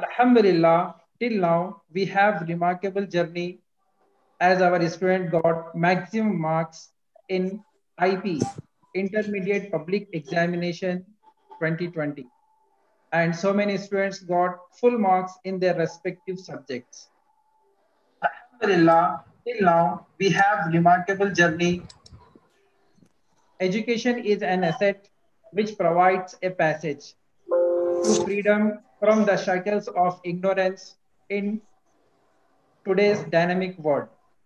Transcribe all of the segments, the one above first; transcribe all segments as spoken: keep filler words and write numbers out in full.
Alhamdulillah, till now we have remarkable journey as our student got maximum marks in I P, Intermediate Public Examination twenty twenty. And so many students got full marks in their respective subjects. Alhamdulillah, till now we have remarkable journey. Education is an asset which provides a passage to freedom from the shackles of ignorance in today's dynamic world.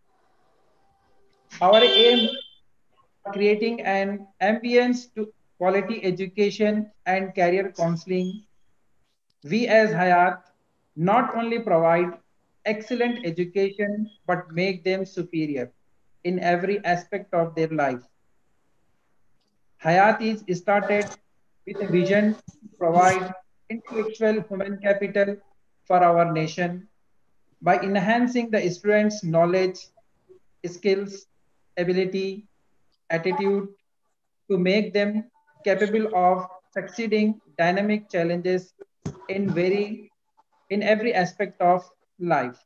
Our aim creating an ambience to quality education and career counseling. We as Hayat not only provide excellent education but make them superior in every aspect of their life. Hayat is started with a vision to provide intellectual human capital for our nation by enhancing the students' knowledge, skills, ability, attitude to make them capable of succeeding dynamic challenges in very in every aspect of life.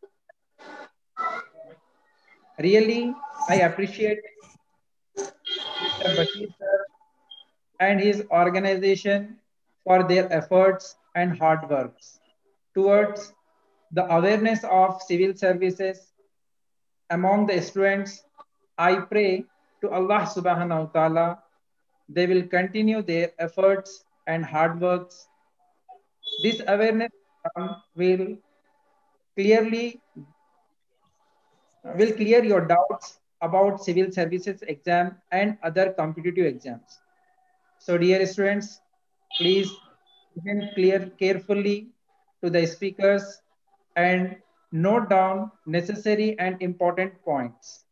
Really, I appreciate mister Bashir sir and his organization for their efforts and hard works towards the awareness of civil services among the students. I pray to Allah subhanahu wa ta'ala they will continue their efforts and hard works. This awareness will clearly will clear your doubts about civil services exam and other competitive exams. So dear students, please listen clear carefully to the speakers and note down necessary and important points.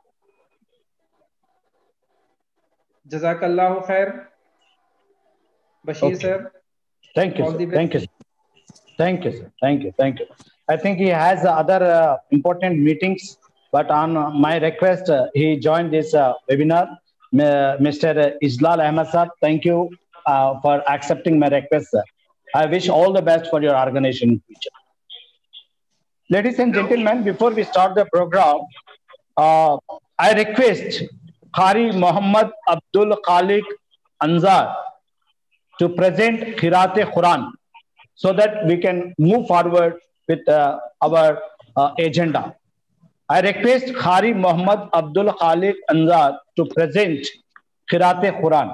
Jazakallahu khair, Bashir Okay. sir. Thank you, All sir. the best. Thank you. Sir. Thank you, sir. Thank you. Thank you. I think he has other uh, important meetings, but on uh, my request, uh, he joined this uh, webinar. M- Mister Islal Ahmed sir, thank you uh, for accepting my request, sir. I wish all the best for your organization in future. Ladies and gentlemen, before we start the program, uh, I request Qari Muhammad Abdul Khalik Anzar to present Khirate Quran so that we can move forward with uh, our uh, agenda. I request Khari Muhammad Abdul Khalik Anzar to present Khirate Quran.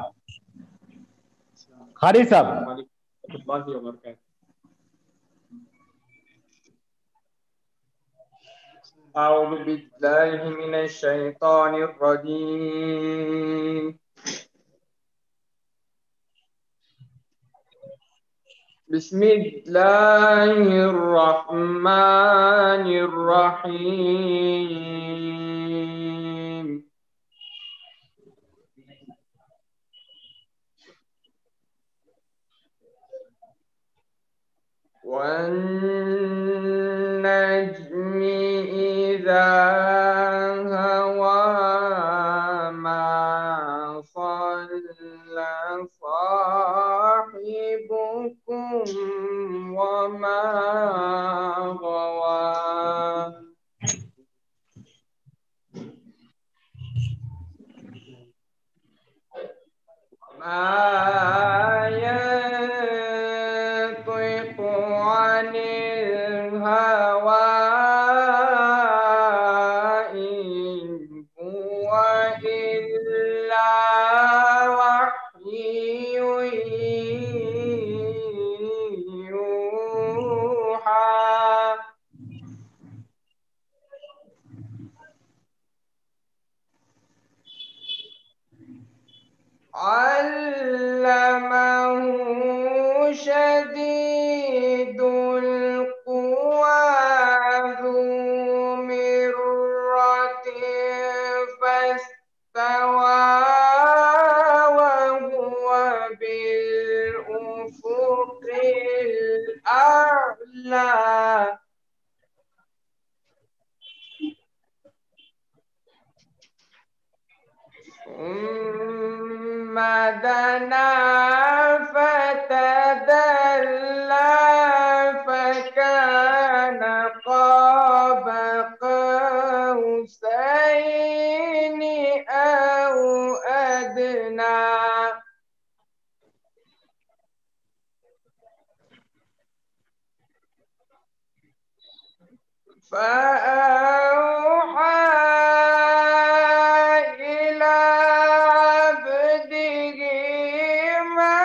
Khari sahab. أعوذ بالله من الشيطان الرجيم بسم الله الرحمن الرحيم والنجم إذا هوى ما ضل صاحبكم وما غوى ما ينطق عن الهوى إن هو إلا وحي يوحى علمه شديد القوى ذو مرة فاستوى وهو بالأفق الأعلى ثم دنا فتدلى فكان فأوحى إلى عبده ما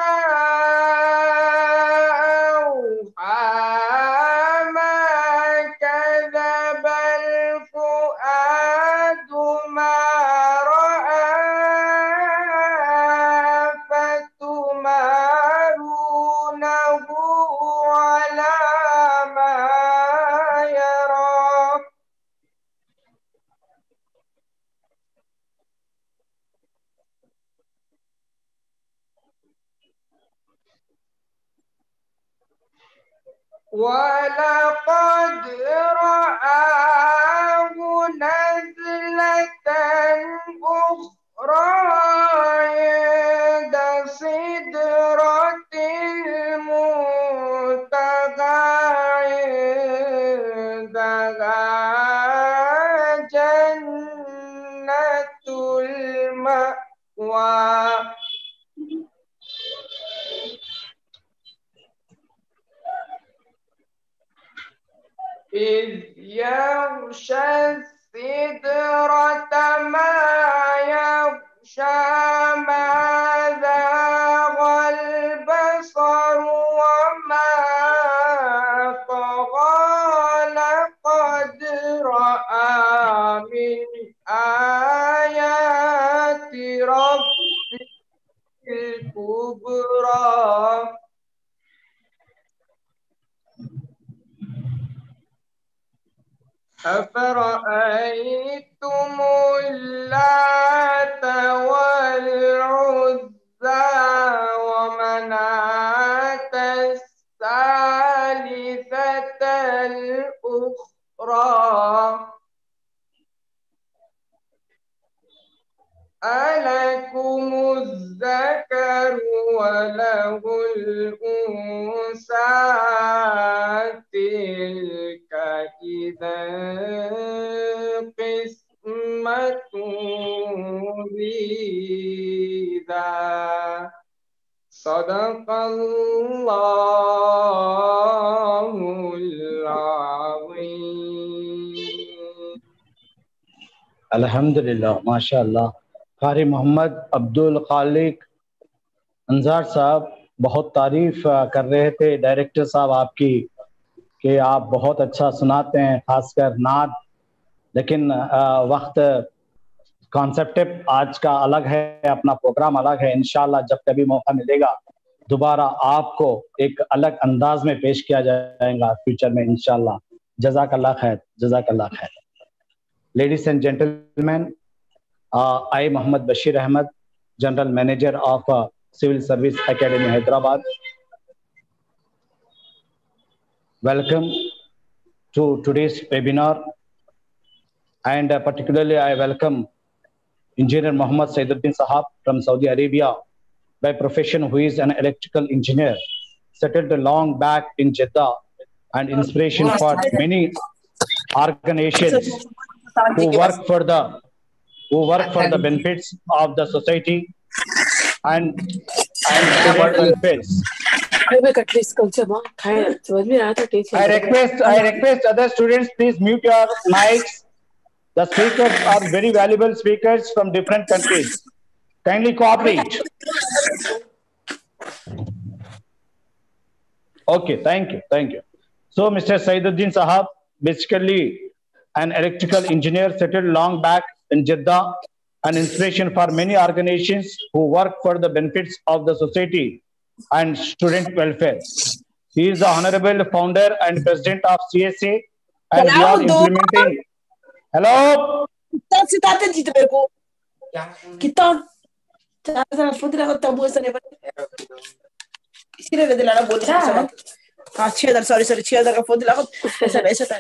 أوحى ما كذب الفؤاد ما رأى فتمارونه على ما يرى ولقد رآه نزلة أخرى عند سدرة المنتهى عندها جنة المأوى إذ يغشى السدرة ما يغشى ما ذاق البصر وما طغى لقد رأى من آيات ربه الكبرى أفرأيتم اللات والعزى ومناة الثالثة الأخرى ألكم الذكر وله الأنثى تلك إذا قسمة ضيزى صدق الله العظيم. अल्हम्दुलिल्लाह, माशाअल्लाह। कारी मोहम्मद अब्दुल खालिक अंजार साहब बहुत तारीफ कर रहे थे director साहब आपकी कि आप बहुत अच्छा सुनाते हैं, खासकर नात। लेकिन आ, वक्त कॉन्सेप्ट आज का अलग है, अपना प्रोग्राम अलग है। इंशाल्लाह जब कभी मौका मिलेगा दोबारा आपको एक अलग अंदाज में पेश किया जाएगा फ्यूचर में इंशाल्लाह। जज़ाकल्लाह खैर, जज़ाकल्लाह खैर। Ladies and gentlemen, uh, I, Muhammad Bashir Ahmed, General Manager of uh, Civil Service Academy, Hyderabad. Welcome to today's webinar. And uh, particularly, I welcome Engineer Muhammad Saiduddin Sahab from Saudi Arabia, by profession, who is an electrical engineer, settled long back in Jeddah, and inspiration for many organizations who work for the who work for the benefits of the society and and student benefits. I request I request other students, please mute your mics. The speakers are very valuable speakers from different countries. Kindly cooperate. Okay, thank you, thank you. So, Mister Saiduddin Sahab, basically an electrical engineer settled long back in Jeddah, an inspiration for many organizations who work for the benefits of the society and student welfare. He is the honorable founder and president of C S A, and we are implementing. Hello. sorry sorry का phone दिला ऐसा ऐसा था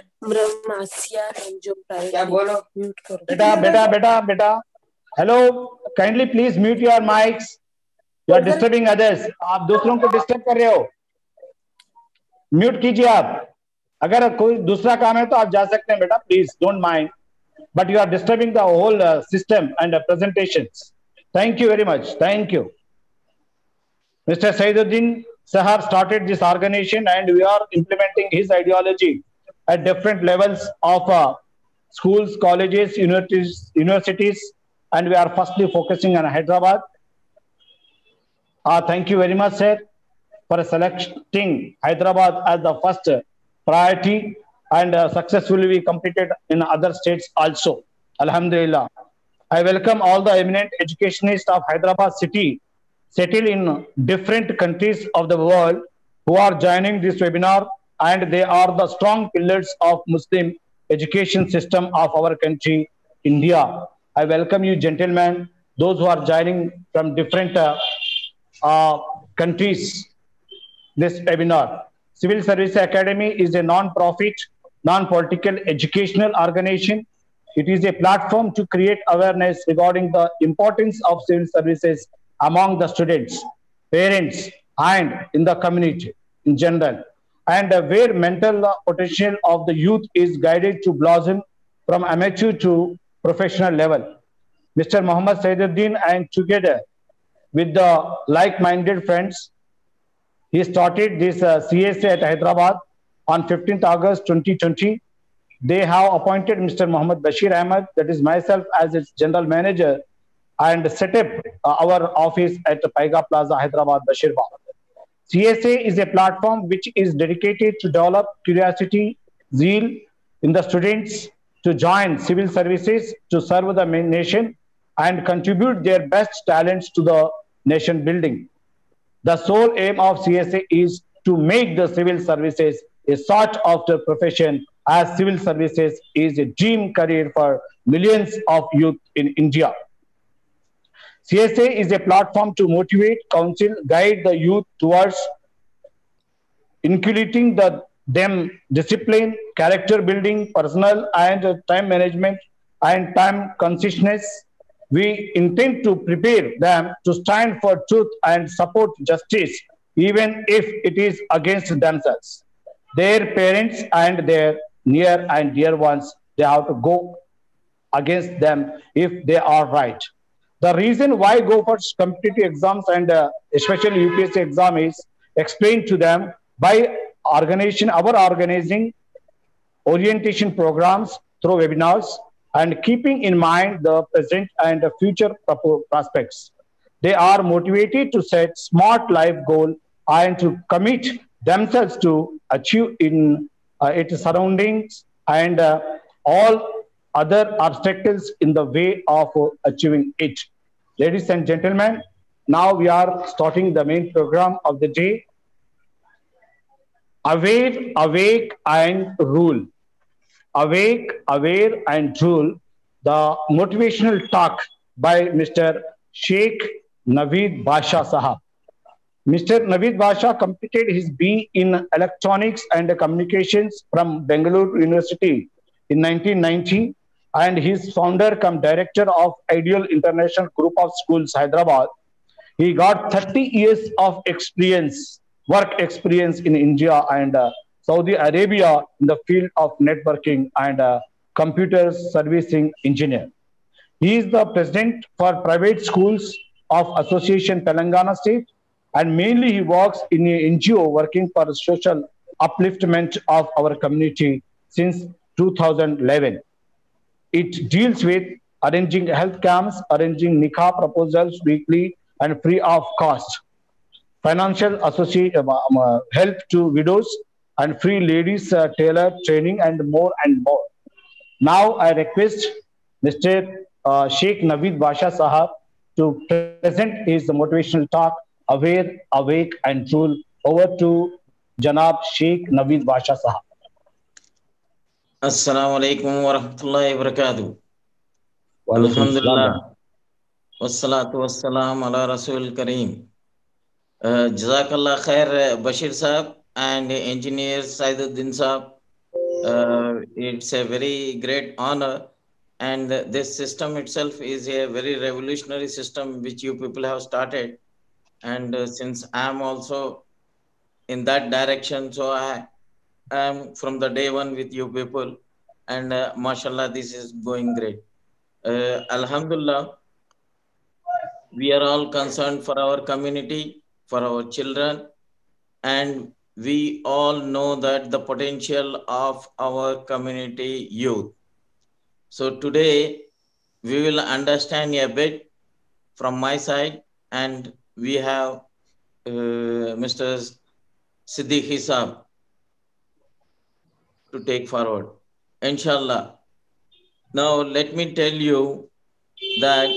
क्या बोलो बेटा बेटा बेटा बेटा hello kindly please mute your mics you are disturbing others आप दूसरों को डिस्टर्ब कर रहे हो म्यूट कीजिए आप अगर कोई दूसरा काम है तो आप जा सकते हैं बेटा please don't mind but you are disturbing the whole system and presentations thank you very much thank you Mister Saiduddin Sahab started this organization and we are implementing his ideology at different levels of uh, schools, colleges, universities, universities, and we are firstly focusing on Hyderabad. Uh, thank you very much, sir, for selecting Hyderabad as the first priority, and uh, successfully we completed in other states also. Alhamdulillah. I welcome all the eminent educationists of Hyderabad city settled in different countries of the world who are joining this webinar, and they are the strong pillars of Muslim education system of our country, India. I welcome you, gentlemen, those who are joining from different uh, uh, countries, this webinar. Civil Service Academy is a non-profit, non-political educational organization. It is a platform to create awareness regarding the importance of civil services among the students, parents, and in the community in general, and uh, where mental uh, potential of the youth is guided to blossom from amateur to professional level. Mister Muhammad Saiduddin and together with the like-minded friends, he started this uh, C S A at Hyderabad on fifteenth August twenty twenty. They have appointed Mister Muhammad Bashir Ahmed, that is myself, as its general manager, and set up uh, our office at Paiga Plaza, Hyderabad, Bashirabad. C S A is a platform which is dedicated to develop curiosity, zeal in the students to join civil services to serve the nation and contribute their best talents to the nation building. The sole aim of C S A is to make the civil services a sought after profession, as civil services is a dream career for millions of youth in India. C S A is a platform to motivate, counsel, guide the youth towards inculcating the, them discipline, character building, personal and time management, and time consciousness. We intend to prepare them to stand for truth and support justice, even if it is against themselves, their parents, and their near and dear ones. They have to go against them if they are right. The reason why go for competitive exams and uh, especially U P S C exam is explained to them by organization, our organizing orientation programs through webinars, and keeping in mind the present and the future prospects. They are motivated to set smart life goal and to commit themselves to achieve in uh, its surroundings and uh, all other obstacles in the way of uh, achieving it. Ladies and gentlemen, now we are starting the main program of the day. Aware, awake, and rule. Awake, aware, and rule. The motivational talk by Mister Sheikh Naveed Basha Sahab. Mister Naveed Basha completed his B in Electronics and Communications from Bangalore University in nineteen ninety, and his founder cum director of Ideal International Group of Schools, Hyderabad. He got thirty years of experience, work experience in India and uh, Saudi Arabia in the field of networking and uh, computer servicing engineer. He is the president for private schools of Association Telangana State, and mainly he works in a N G O working for social upliftment of our community since two thousand eleven. It deals with arranging health camps, arranging nikah proposals weekly and free of cost, financial associate, um, uh, help to widows, and free ladies uh, tailor training, and more and more. Now I request Mister Uh, Sheikh Naveed Basha Sahab to present his motivational talk, Aware, Awake, and Rule. Over to Janab Sheikh Naveed Basha Sahab. Assalamu alaikum wa rahmatullahi wa barakatuh. Alhamdulillah. Wassalatu wassalam ala Rasul Kareem. Uh, Jazakallah khair, Bashir Sahab and engineer Saiduddin Sahab. Uh, it's a very great honor, and this system itself is a very revolutionary system which you people have started. And uh, since I am also in that direction, so I am from the day one with you people, and uh, mashallah, this is going great. Uh, Alhamdulillah, we are all concerned for our community, for our children, and we all know that the potential of our community youth. So today we will understand a bit from my side, and we have uh, Mister Siddiq Hisab to take forward. Inshallah. Now let me tell you that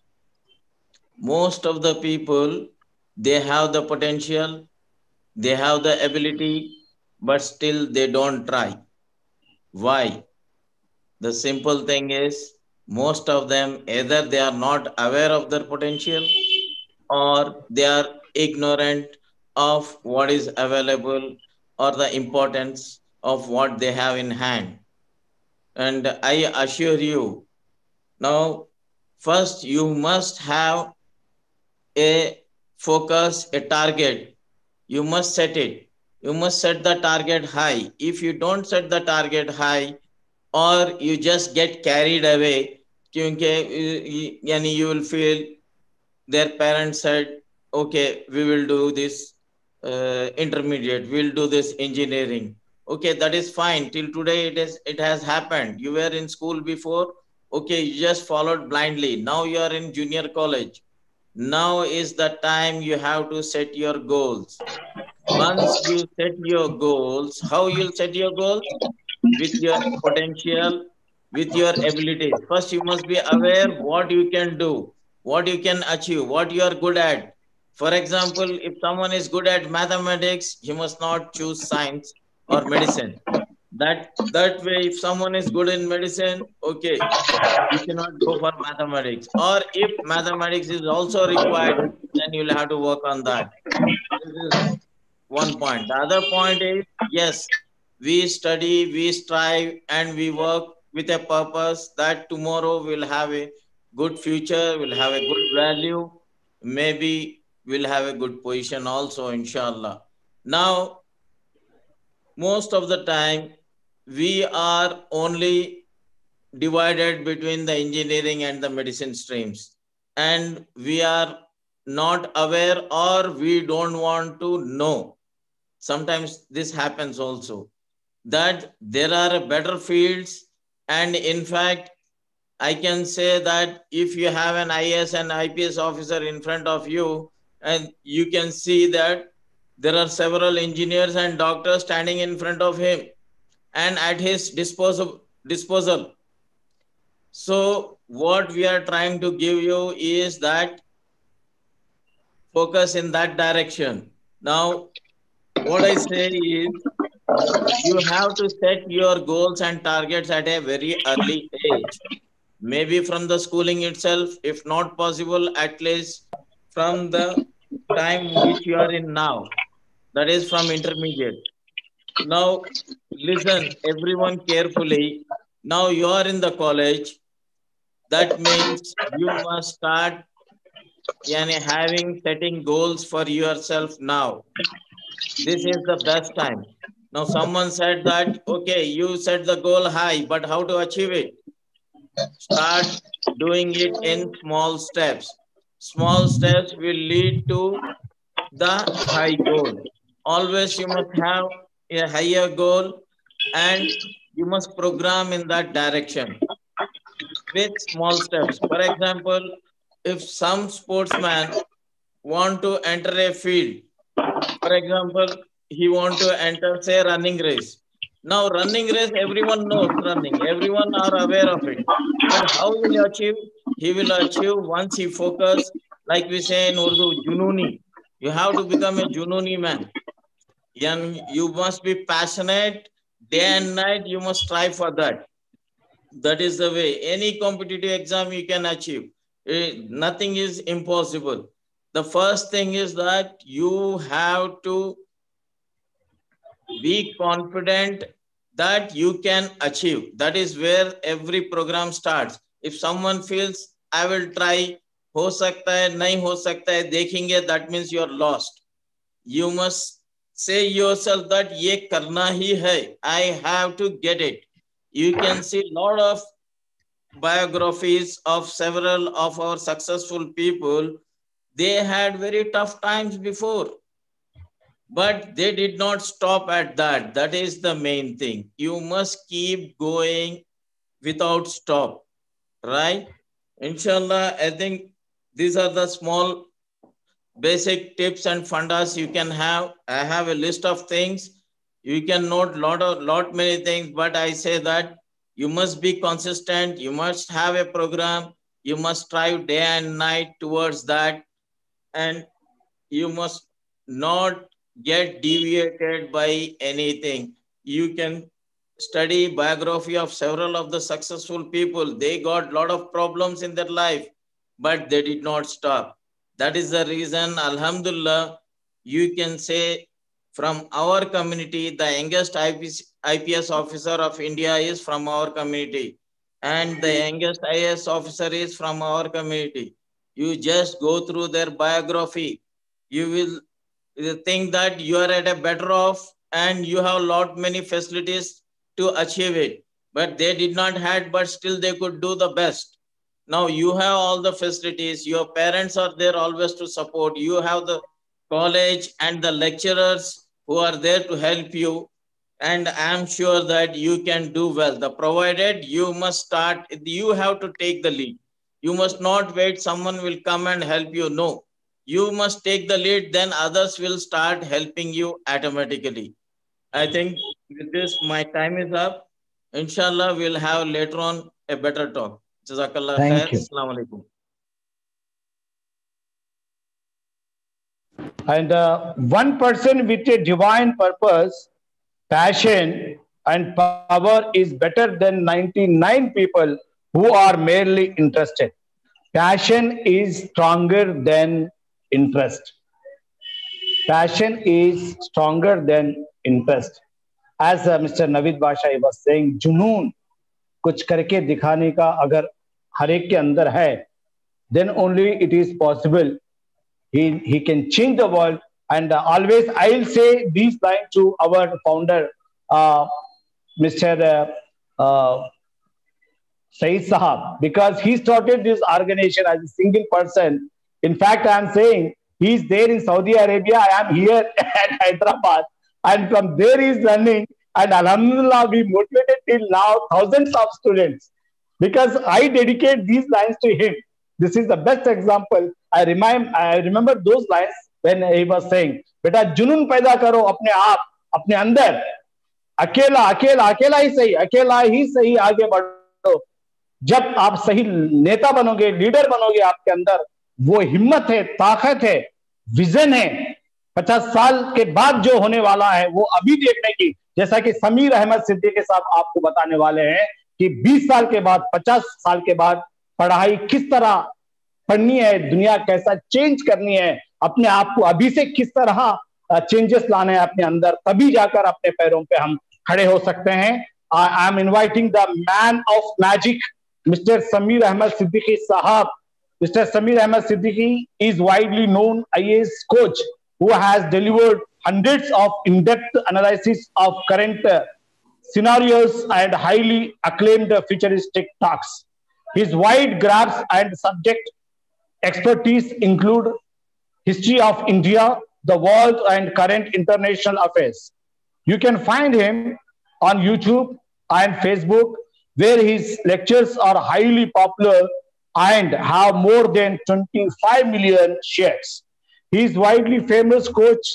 most of the people, they have the potential, they have the ability, but still they don't try. Why? The simple thing is, most of them either they are not aware of their potential, or they are ignorant of what is available or the importance of what they have in hand. And I assure you, now, first you must have a focus, a target. You must set it. You must set the target high. If you don't set the target high, or you just get carried away, क्योंकि यानी you will feel their parents said, okay, we will do this uh, intermediate, we'll do this engineering. Okay, that is fine. Till today, it is it has happened. You were in school before. Okay, you just followed blindly. Now you are in junior college. Now is the time you have to set your goals. Once you set your goals, how you'll set your goals? With your potential, with your abilities. First, you must be aware what you can do, what you can achieve, what you are good at. For example, if someone is good at mathematics, he must not choose science or medicine. That that way, if someone is good in medicine, okay, you cannot go for mathematics. Or if mathematics is also required, then you'll have to work on that. This is one point. The other point is, yes, we study, we strive, and we work with a purpose that tomorrow we'll have a good future, we'll have a good value, maybe we'll have a good position also, inshallah. Now, most of the time, we are only divided between the engineering and the medicine streams, and we are not aware, or we don't want to know. Sometimes this happens also, that there are better fields, and in fact, I can say that if you have an I A S and I P S officer in front of you, and you can see that there are several engineers and doctors standing in front of him and at his disposal disposal. So what we are trying to give you is that focus in that direction. Now, what I say is, you have to set your goals and targets at a very early age. Maybe from the schooling itself, if not possible, at least from the time which you are in now, that is from intermediate. Now, listen, everyone carefully. Now you are in the college. That means you must start yani, having setting goals for yourself now. This is the best time. Now, someone said that, okay, you set the goal high, but how to achieve it? Start doing it in small steps. Small steps will lead to the high goal. Always you must have a higher goal, and you must program in that direction with small steps. For example, if some sportsman want to enter a field, for example, he want to enter, say, running race. Now, running race, everyone knows running. Everyone are aware of it. But how will he achieve? He will achieve once he focus, like we say in Urdu, jununi. You have to become a jununi man. And you must be passionate day and night. You must strive for that. That is the way. Any competitive exam you can achieve. Eh, nothing is impossible. The first thing is that you have to be confident that you can achieve. That is where every program starts. If someone feels, I will try, ho sakta hai, nahi ho sakta hai, dekhenge, that means you are lost. You must say yourself that ye karna hi hai. I have to get it. You can see a lot of biographies of several of our successful people. They had very tough times before. But they did not stop at that. That is the main thing. You must keep going without stop, right? Inshallah, I think these are the small basic tips and fundas you can have. I have a list of things. You can note lot of lot many things, but I say that you must be consistent. You must have a program. You must strive day and night towards that, and you must not get deviated by anything. You can study biography of several of the successful people. They got lot of problems in their life, but they did not stop. That is the reason, Alhamdulillah, you can say from our community, the youngest I P S officer of India is from our community, and the youngest I A S officer is from our community. You just go through their biography. You will think that you are at a better off and you have lot many facilities to achieve it. But they did not had, but still they could do the best. Now you have all the facilities. Your parents are there always to support. You have the college and the lecturers who are there to help you. And I'm sure that you can do well. The provided you must start, you have to take the lead. You must not wait, someone will come and help you. No, you must take the lead, then others will start helping you automatically. I think with this, my time is up. Inshallah, we'll have later on a better talk. Jazakallah khair. Thank you. Assalamu alaikum. And uh, one person with a divine purpose, passion, and power is better than ninety-nine people who are merely interested. Passion is stronger than interest. Passion is stronger than interest. As uh, Mister Naveed Bashai was saying, जुनून कुछ करके दिखाने का अगर हर एक के अंदर है, then only it is possible. He, he can change the world. And uh, always I'll say these lines to our founder, uh, Mister Uh, uh, Saeed Sahab, because he started this organization as a single person. In fact, I am saying he's there in Saudi Arabia. I am here at Hyderabad. And from there he's learning. And Alhamdulillah, we motivated till now thousands of students. Because I dedicate these lines to him. This is the best example. I remind, I remember those lines when he was saying, "Beta जुनून पैदा करो अपने आप, अपने अंदर, अकेला, अकेला, अकेला ही सही, अकेला ही सही आगे बढ़ो। जब आप सही नेता बनोगे, लीडर बनोगे, आपके अंदर वो हिम्मत है, ताकत है, विजन है, पचास साल के बाद जो होने वाला है वो अभी देखने की, जैसा कि समीर अहमद सिद्दीकी साहब आपको बताने वाले हैं कि बीस साल के बाद, पचास साल के बाद पढ़ाई किस तरह पढ़नी है, दुनिया कैसा चेंज करनी है, अपने आप को अभी से किस तरह चेंजेस लाने हैं अपने अंदर, तभी जाकर अपने पैरों पे हम खड़े हो सकते हैं। I am inviting the man of magic, Mister Sameer Ahmed Siddiqui Sahab. Mister Sameer Ahmed Siddiqui is widely known I A S coach who has delivered hundreds of in-depth analysis of current uh, scenarios and highly acclaimed uh, futuristic talks. His wide grasp and subject expertise include history of India, the world, and current international affairs. You can find him on YouTube and Facebook, where his lectures are highly popular and have more than twenty-five million shares. He is widely famous coach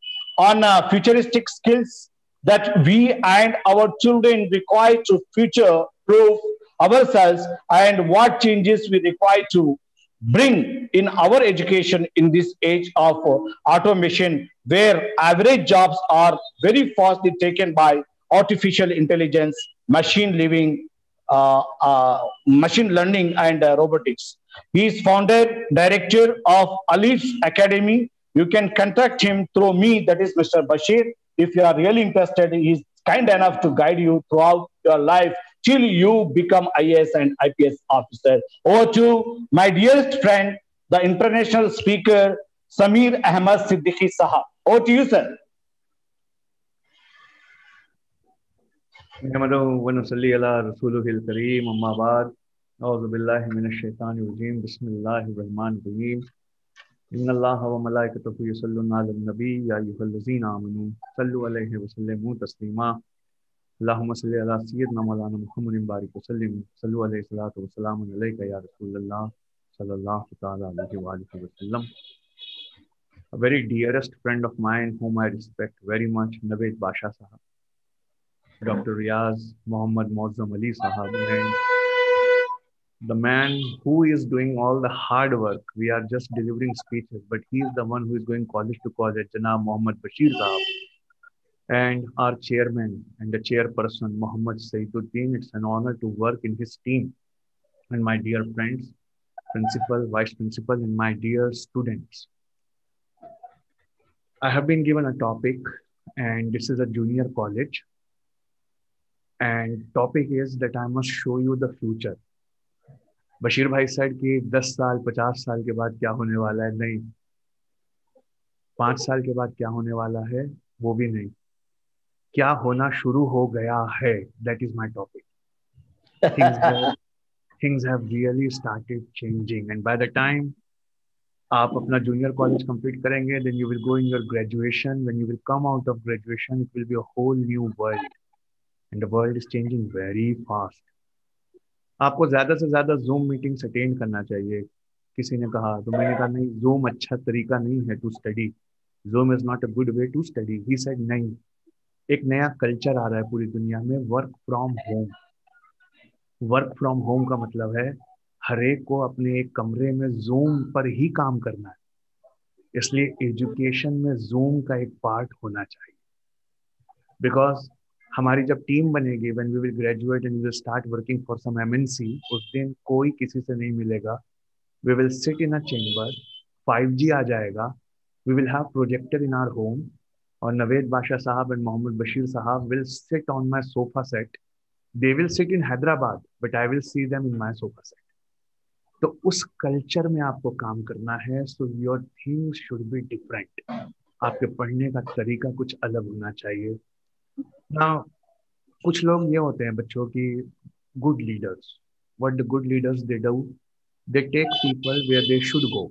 on uh, futuristic skills that we and our children require to future-proof ourselves, and what changes we require to bring in our education in this age of uh, automation, where average jobs are very fastly taken by artificial intelligence, machine living, uh, uh, machine learning, and uh, robotics. He is founder, director of Alif's Academy. You can contact him through me, that is Mister Bashir. If you are really interested, he is kind enough to guide you throughout your life till you become I A S and I P S officer. Over to my dearest friend, the international speaker, Sameer Ahmed Siddiqui Sahab. Over to you, sir. نحمده ونصلي على رسوله الكريم أما بعد أعوذ بالله من الشيطان الرجيم بسم الله الرحمن الرحيم इन्नल्लाह व मलाइकतहु युसल्लूना Alan नबी या अय्युहल्लज़ीना आमनू सल्लु अलैहि व सल्लिमू तस्लीमा अल्लाहुम्मा सल्लि अला सय्यिदिना मौलाना मुहम्मदिन बारिक व सल्लिम सल्लु अलैहि सलातु व सलामुन अलैका या रसूलल्लाह सल्लल्लाहु तआला अलैहि व आलिहि व सल्लम. A very dearest friend of mine whom I respect very much, Naveed Basha Sahab, Doctor Riaz Muhammad Moazzam Ali Sahab, and the man who is doing all the hard work. We are just delivering speeches, but he is the one who is going college to college, Janab Muhammad Bashir Sahab, and our chairman and the chairperson, Muhammad Saiduddin. It's an honor to work in his team. And my dear friends, principal, vice principal, and my dear students. I have been given a topic, and this is a junior college. And topic is that I must show you the future. Bashir भाई said कि दस साल पचास साल के बाद क्या होने वाला है, नहीं. पाँच साल के बाद क्या होने वाला है वो भी नहीं. क्या होना शुरू हो गया है, that is my topic. Things have, things have really started changing, and by the time आप अपना junior college complete करेंगे, then you will go in your graduation. When you will come out of graduation, it will be a whole new world, and the world is changing very fast. आपको ज़्यादा से ज़्यादा zoom meetings attend करना चाहिए. किसी ने कहा, तो मैंने कहा नहीं, जूम अच्छा तरीका नहीं है to study. Zoom is not a good way to study. He said नहीं, एक नया कल्चर आ रहा है पूरी दुनिया में, work from home. Work from home का मतलब है हर एक को अपने एक कमरे में जूम पर ही काम करना है. इसलिए एजुकेशन में जूम का एक पार्ट होना चाहिए. बिकॉज हमारी जब टीम बनेगी, when we will graduate and we will start working for some MNC, उस दिन कोई किसी से नहीं मिलेगा. We will sit in a chamber, five G आ जाएगा, we will have projector in our home, और Naved Badshah sahab and Mohammed Bashir sahab will sit on my sofa set. They will sit in Hyderabad, but I will see them in my sofa set. तो उस culture में आपको काम करना है. So your things should be different. आपके पढ़ने का तरीका कुछ अलग होना चाहिए. ना कुछ लोग ये होते हैं बच्चों की good leaders. What the good leaders they do, they take people where they should go.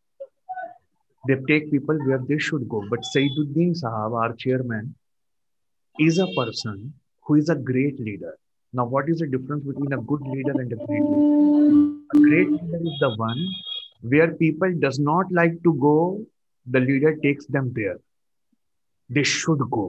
They take people where they should go. But Saiduddin sahab, our chairman, is a person who is a great leader. Now, what is the difference between a good leader and a great leader? A great leader is the one where people does not like to go, the leader takes them there. They should go.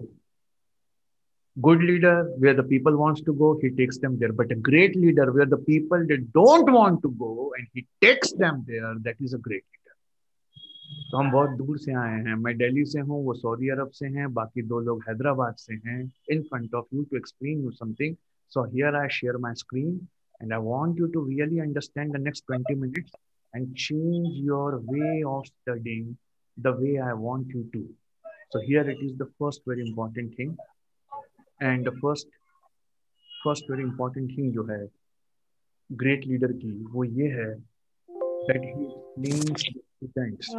Good leader, where the people wants to go, he takes them there. But a great leader, where the people they don't want to go and he takes them there, that is a great leader. तो हम बहुत दूर से आए हैं. मैं दिल्ली से हूँ, वो सऊदी अरब से हैं, बाकी दो लोग हैदराबाद से हैं. In front of you to explain you something. So here I share my screen and I want you to really understand the next twenty minutes and change your way of studying the way I want you to. So here it is the first very important thing. And the first first very important thing जो है great leader की, वो ये है that he explains the students.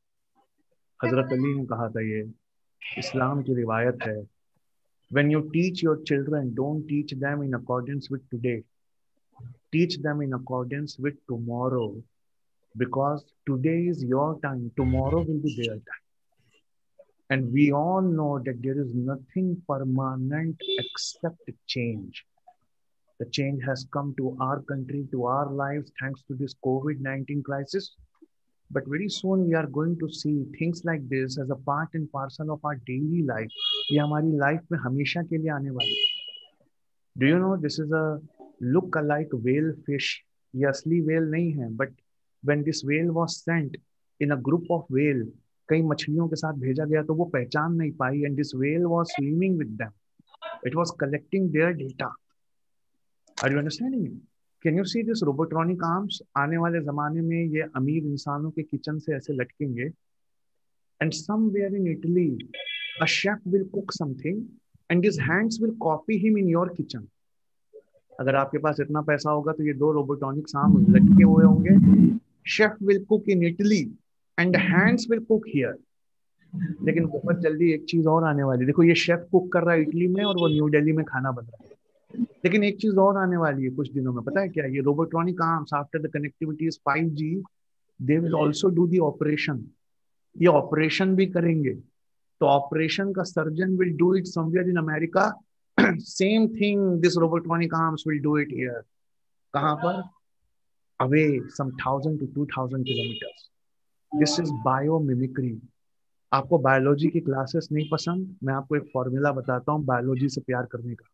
हजरत अली ने कहा था, ये इस्लाम की रिवायत है, when you teach your children, don't teach them in accordance with today, teach them in accordance with tomorrow, because today is your time, tomorrow will be their time. And we all know that there is nothing permanent except change. The change has come to our country, to our lives, thanks to this COVID nineteen crisis. But very soon we are going to see things like this as a part and parcel of our daily life. ये हमारी life में हमेशा के लिए आने वाली. Do you know this is a look-alike whale fish? ये असली whale नहीं है, but when this whale was sent in a group of whale, कई मछलियों के साथ भेजा गया तो वो पहचान नहीं पाई. And this whale was swimming with them. It was collecting their data. Are you understanding it? Can you see this robotronic arms? आने वाले ज़माने में ये अमीर इंसानों के किचन से ऐसे लटकेंगे. And somewhere in Italy, a chef will cook something and his hands will copy him in your kitchen. अगर आपके पास इतना पैसा होगा तो ये दो robotronic arms लटके हुए होंगे. Chef will cook in Italy and the hands will cook here. लेकिन बहुत जल्दी एक चीज और आने वाली. देखो, ये शेफ कुक कर रहा है इटली में और वो न्यू दिल्ली में खाना बन रहा है. लेकिन एक चीज और आने वाली है कुछ दिनों में. पता है क्या? ये robotronic arms, after the connectivity is five G, they will also do the operation. ये ऑपरेशन भी करेंगे, तो ऑपरेशन का surgeon will do it somewhere in America, same thing this robotronic arms will do it here. कहां पर? Away some thousand two two thousand kilometres. This is biomimicry. आपको biology की classes नहीं पसंद? मैं आपको एक फॉर्मूला बताता हूँ बायोलॉजी से प्यार करने का.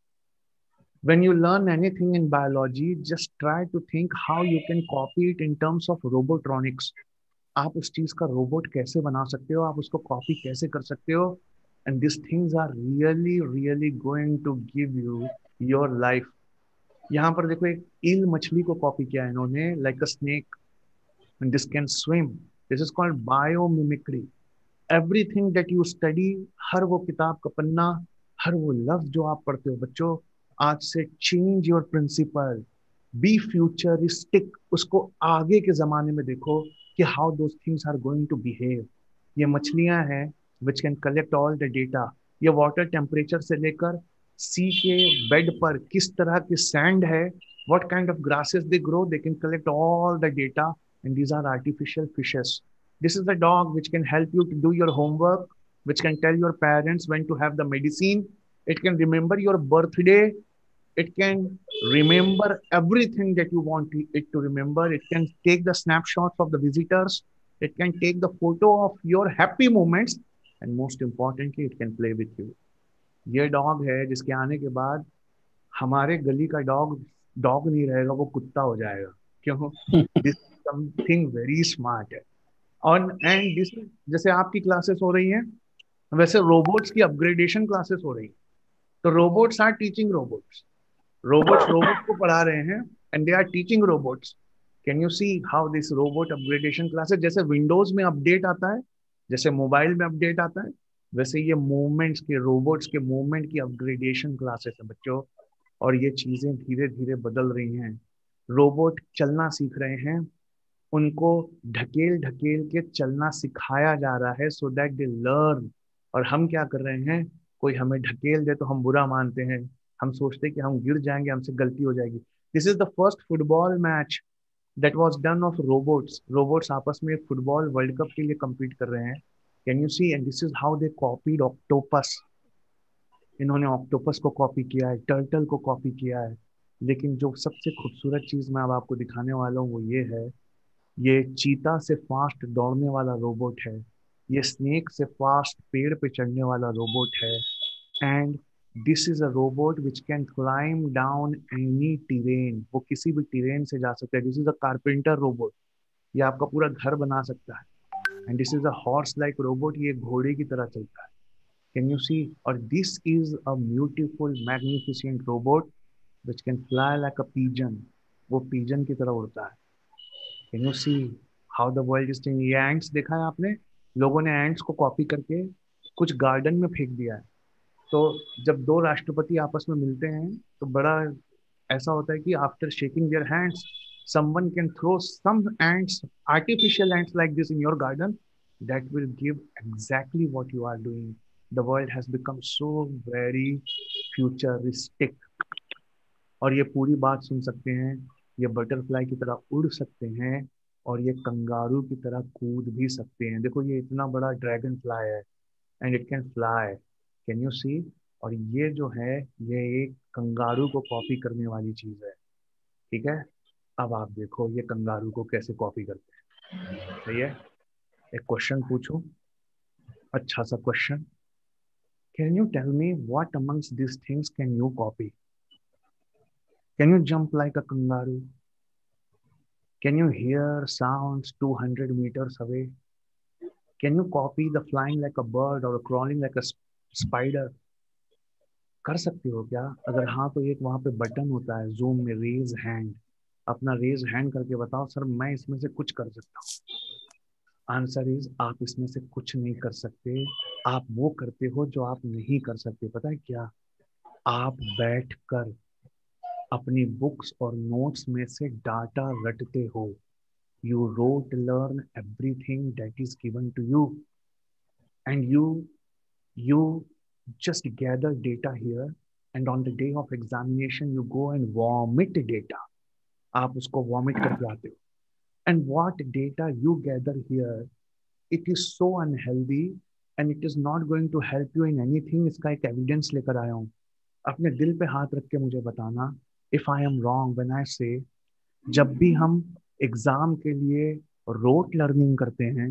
When you learn anything in biology, just try to think how you can copy it in terms of robotronics. आप उस चीज का रोबोट कैसे बना सकते हो, आप उसको कॉपी कैसे कर सकते हो. And this things are really really going to give you your life. यहाँ पर देखो, एक ईल मछली को कॉपी किया है इन्होंने, like a snake, and this can swim. This is called biomimicry. Everything that you study, हर वो किताब का पन्ना, हर वो लफ्ज जो आप पढ़ते हो बच्चों, आज से change your principle, be futuristic. उसको आगे के जमाने में देखो कि how those things are going to behave. ये मछलियां हैं which can collect all the data. ये वाटर टेम्परेचर से लेकर सी के बेड पर किस तरह की सैंड है, what kind of grasses they grow, they can collect all the data, and these are artificial fishes. This is the dog which can help you to do your homework, which can tell your parents when to have the medicine. It can remember your birthday. It can remember everything that you want it to remember. It can take the snapshots of the visitors. It can take the photo of your happy moments. And most importantly, it can play with you. ये dog है जिसके आने के बाद हमारे गली का dog dog नहीं रहेगा, वो कुत्ता हो जाएगा. क्यों? दिस समथिंग वेरी स्मार्ट है. और एंड दिस, जैसे आपकी क्लासेस हो रही हैं, वैसे रोबोट्स की अपग्रेडेशन क्लासेस हो रही हैं. तो robots are teaching robots. Robots robots को पढ़ा रहे हैं, and they are teaching robots. Can you see how this robot upgradation classes, जैसे विंडोज में अपडेट आता है, जैसे मोबाइल में अपडेट आता है, वैसे ये मूवमेंट्स के, रोबोट्स के मूवमेंट की अपग्रेडेशन क्लासेस है बच्चों. और ये चीजें धीरे धीरे बदल रही हैं. रोबोट चलना सीख रहे हैं, उनको ढकेल ढकेल के चलना सिखाया जा रहा है, सो दैट दे लर्न. और हम क्या कर रहे हैं, कोई हमें ढकेल दे तो हम बुरा मानते हैं, हम सोचते हैं कि हम गिर जाएंगे, हमसे गलती हो जाएगी. This is the first football match that was done of robots. Robots आपस में एक फुटबॉल वर्ल्ड कप के लिए compete कर रहे हैं. Can you see? And this is how they copied octopus. इन्होंने ऑक्टोपस को कॉपी किया है, टर्टल को कॉपी किया है. लेकिन जो सबसे खूबसूरत चीज मैं अब आपको दिखाने वाला हूँ वो ये है, ये चीता से फास्ट दौड़ने वाला रोबोट है, ये स्नेक से फास्ट पेड़ पे चढ़ने वाला रोबोट है. And this is a robot which can climb down any terrain. वो किसी भी टेरेन से जा सकता है. This is a carpenter robot. ये आपका पूरा घर बना सकता है. And this is a horse like robot. ये घोड़े की तरह चलता है. Can you see? Or this is a beautiful, magnificent robot which can fly like a pigeon. वो pigeon की तरह उड़ता है. Can you see how the world is changing? ये ants देखा है आपने? लोगों ने ants को कॉपी करके कुछ गार्डन में फेंक दिया है. तो जब दो राष्ट्रपति आपस में मिलते हैं तो बड़ा ऐसा होता है कि after shaking their hands, someone can throw some ants, artificial ants like this in your garden, that will give exactly what you are doing. The world has become so very futuristic. और ये पूरी बात सुन सकते हैं, ये butterfly की तरह उड़ सकते हैं, और ये कंगारू की तरह कूद भी सकते हैं. देखो ये इतना बड़ा ड्रैगन फ्लाई है, and it can fly. Can you see? और ये जो है, ये एक कंगारू को कॉपी करने वाली चीज है. ठीक है, अब आप देखो ये कंगारू को कैसे कॉपी करते हैं. सही है? एक क्वेश्चन पूछूं, अच्छा सा question. Can you tell me what amongst these things can you copy? Can you jump like a kangaroo? Can you hear sounds two hundred meters away? Can you copy the flying like a bird or crawling like a spider? कर सकते हो क्या? अगर हाँ तो एक वहाँ पे बटन होता है जूम में, रेज हैंड. अपना रेज हैंड करके बताओ सर मैं इसमें से कुछ कर सकता हूँ. आंसर इज आप इसमें से कुछ नहीं कर सकते. आप वो करते हो जो आप नहीं कर सकते. पता है क्या? आप बैठकर अपनी बुक्स और नोट्स में से डाटा रटते हो. You rote learn everything that is given to you, and you you just gather data here, and on the day of examination you go and vomit data. आप उसको वॉमिट करके आते हो. And what data you gather here, it is so unhealthy and it is not going to help you in anything. इसका एक evidence लेकर आया हूँ, अपने दिल पे हाथ रख के मुझे बताना if I am wrong when I say, जब भी हम एग्जाम के लिए रोट लर्निंग करते हैं,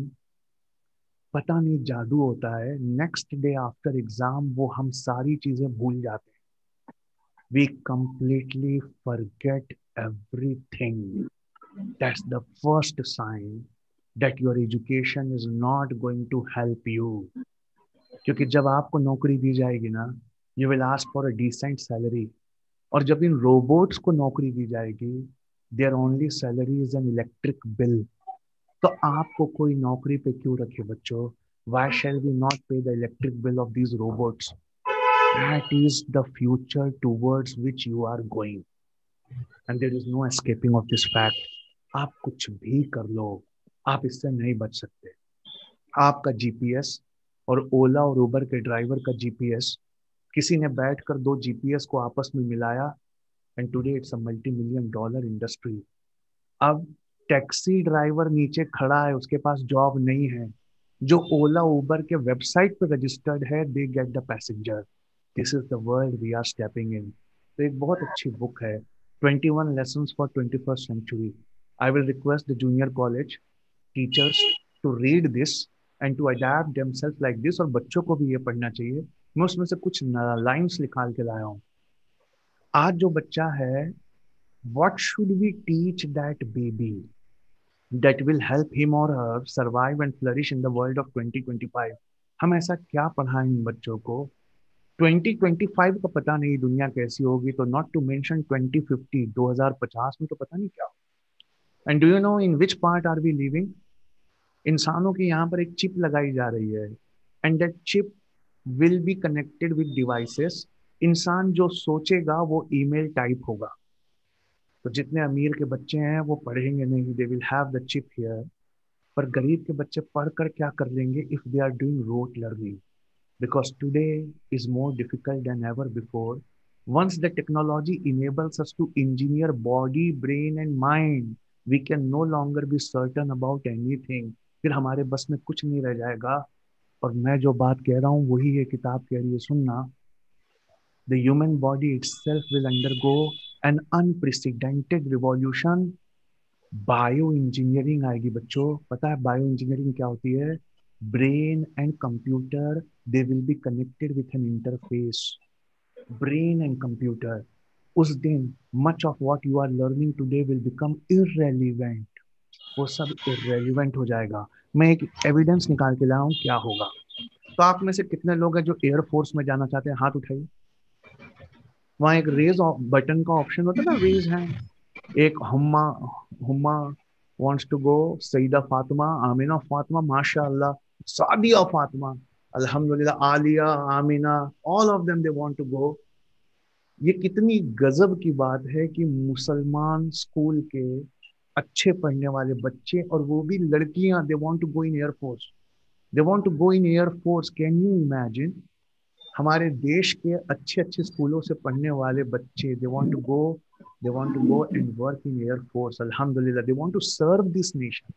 पता नहीं जादू होता है, नेक्स्ट डे आफ्टर एग्जाम वो हम सारी चीजें भूल जाते हैं। We completely forget everything. That's the first sign that your education is not going to help you. क्योंकि जब आपको नौकरी दी जाएगी ना, you will ask for a decent salary, और जब इन रोबोट्स को नौकरी दी जाएगी, their only salary is an electric bill. तो आपको कोई नौकरी पे क्यों रखे बच्चों? Why shall we not pay the electric bill of these robots? That is the future towards which you are going, and there is no escaping of this fact. आप कुछ भी कर लो, आप इससे नहीं बच सकते। आपका जीपीएस और ओला और उबर के ड्राइवर का जीपीएस, किसी ने बैठकर दो जीपीएस को आपस में मिलाया, and today it's a multi million dollar industry. अब टैक्सी ड्राइवर नीचे खड़ा है, उसके पास जॉब नहीं है, जो ओला उबर के वेबसाइट पे रजिस्टर्ड है, they get the passenger. This is the world we are stepping in. तो एक बहुत अच्छी बुक है, twenty one lessons for twenty first century. I will request the junior college teachers to read this and to adapt themself like this, और बच्चों को भी ये पढ़ना चाहिए। मैं उसमें से कुछ लाइन्स निकाल के लाया हूँ। आज जो बच्चा है, what should we teach that baby that will help him or her survive and flourish in the world of twenty twenty-five? हम ऐसा क्या पढ़ाएं इन बच्चों को? twenty twenty-five का पता नहीं दुनिया कैसी होगी, तो not to mention twenty fifty, दो हज़ार पचास में तो पता नहीं क्या हो। And do you know in which part are we living? इंसानों की यहाँ पर एक चिप लगाई जा रही है, and that chip will be connected with devices. इंसान जो सोचेगा वो ईमेल टाइप होगा। तो जितने अमीर के बच्चे हैं वो पढ़ेंगे नहीं, they will have the chip here. पर गरीब के बच्चे पढ़कर क्या कर लेंगे if they are doing rote learning? Because today is more difficult than ever before. Once the technology enables us to engineer body, brain and mind, we can no longer be certain about anything. फिर हमारे बस में कुछ नहीं रह जाएगा। और मैं जो बात कह रहा हूँ वही ये किताब कह रही है, सुनना। The human body itself will undergo an unprecedented revolution. Bioengineering आएगी बच्चों। पता है bioengineering क्या होती है? Brain and computer, they will be connected with an interface. Brain and computer. उस दिन much of what you are learning today will become irrelevant. वो सब irrelevant हो जाएगा। मैं एक evidence निकाल के लाया हूँ क्या होगा। तो आप में से कितने लोग हैं जो एयरफोर्स में जाना चाहते हैं? हाथ उठाइए। वहाँ एक रेज बटन का ऑप्शन होता है ना, रेज है। एक हुम्मा हुम्मा wants to go, Saida Fatima, Amina Fatima, माशाअल्लाह, सादिया फातिमा, अल्हम्दुलिल्लाह, Alia, Amina, all of them they want to go. ये कितनी गजब की बात है कि मुसलमान स्कूल के अच्छे पढ़ने वाले बच्चे, और वो भी लड़कियां, they want to go in air force, they want to go in air force. Can you imagine? हमारे देश के अच्छे अच्छे स्कूलों से पढ़ने वाले बच्चे, they want to go they want to go and work in air force. अल्हम्दुलिल्लाह, they want to serve this nation.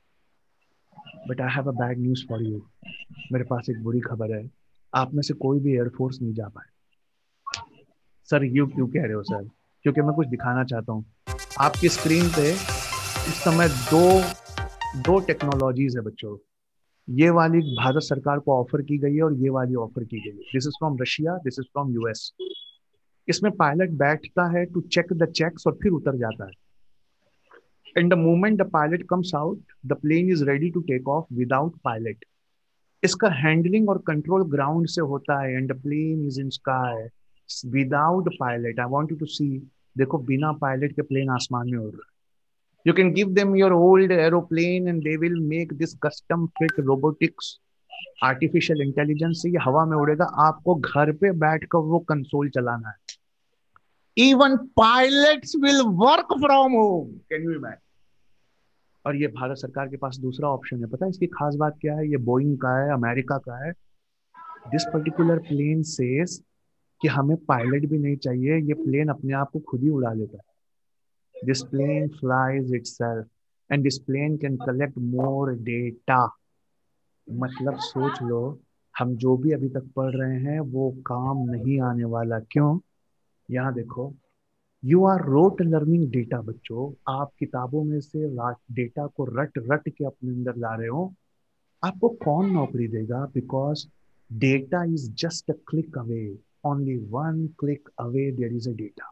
But I have a bad news for you. मेरे पास एक बुरी खबर है, आप में से कोई भी एयरफोर्स नहीं जा पाए। सर यू क्यों कह रहे हो सर? क्योंकि मैं कुछ दिखाना चाहता हूँ। आपकी स्क्रीन पे इस समय दो दो टेक्नोलॉजीज है बच्चों। ये वाली भारत सरकार को ऑफर की गई है और ये वाली ऑफर की गई है। This is from Russia, this is from US. इसमें पायलट बैठता है टू चेक द चेक्स और फिर उतर जाता है। And the moment the pilot comes out, the plane is ready to take off without pilot. इसका हैंडलिंग और कंट्रोल ग्राउंड से होता है, and the plane is in sky without pilot. I want you to see, देखो बिना pilot के plane आसमान में उड़ रहा है। You can give them your old aeroplane and they will make this custom fit robotics, artificial intelligence से ये हवा में उड़ेगा। आपको घर पे बैठकर वो कंसोल चलाना है। Even pilots will work from home. Can you imagine? और ये भारत सरकार के पास दूसरा ऑप्शन है। पता है इसकी खास बात क्या है? ये बोइंग का है, अमेरिका का है। दिस पर्टिकुलर प्लेन सेज कि हमें पायलट भी नहीं चाहिए, ये प्लेन अपने आप को खुद ही उड़ा लेता है। This plane flies itself and this plane can collect more data. मतलब सोच लो, हम जो भी अभी तक पढ़ रहे हैं वो काम नहीं आने वाला। क्यों? यहाँ देखो, you are rote learning data. बच्चों, आप किताबों में से डेटा को रट रट के अपने अंदर ला रहे हो। आपको कौन नौकरी देगा? Because data is just a click away, only one click away there is a data.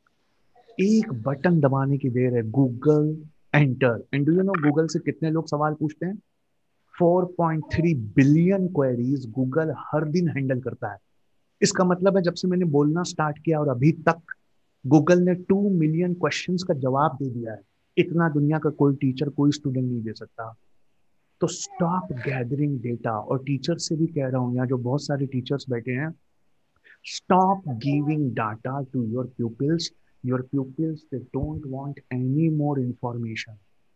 एक बटन दबाने की देर है, Google enter. And do you know Google से कितने लोग सवाल पूछते हैं? Four point three billion queries Google हर दिन हैंडल करता है। इसका मतलब है जब से मैंने बोलना स्टार्ट किया और अभी तक गूगल ने टू मिलियन क्वेश्चंस का जवाब दे दिया है। इतना दुनिया का कोई टीचर, कोई स्टूडेंट नहीं दे सकता। तो स्टॉप गैदरिंग डेटा। और टीचर से भी कह रहा हूं, यहाँ जो बहुत सारे टीचर्स बैठे हैं, stop giving data to your pupils. Your pupils, they don't want any more information.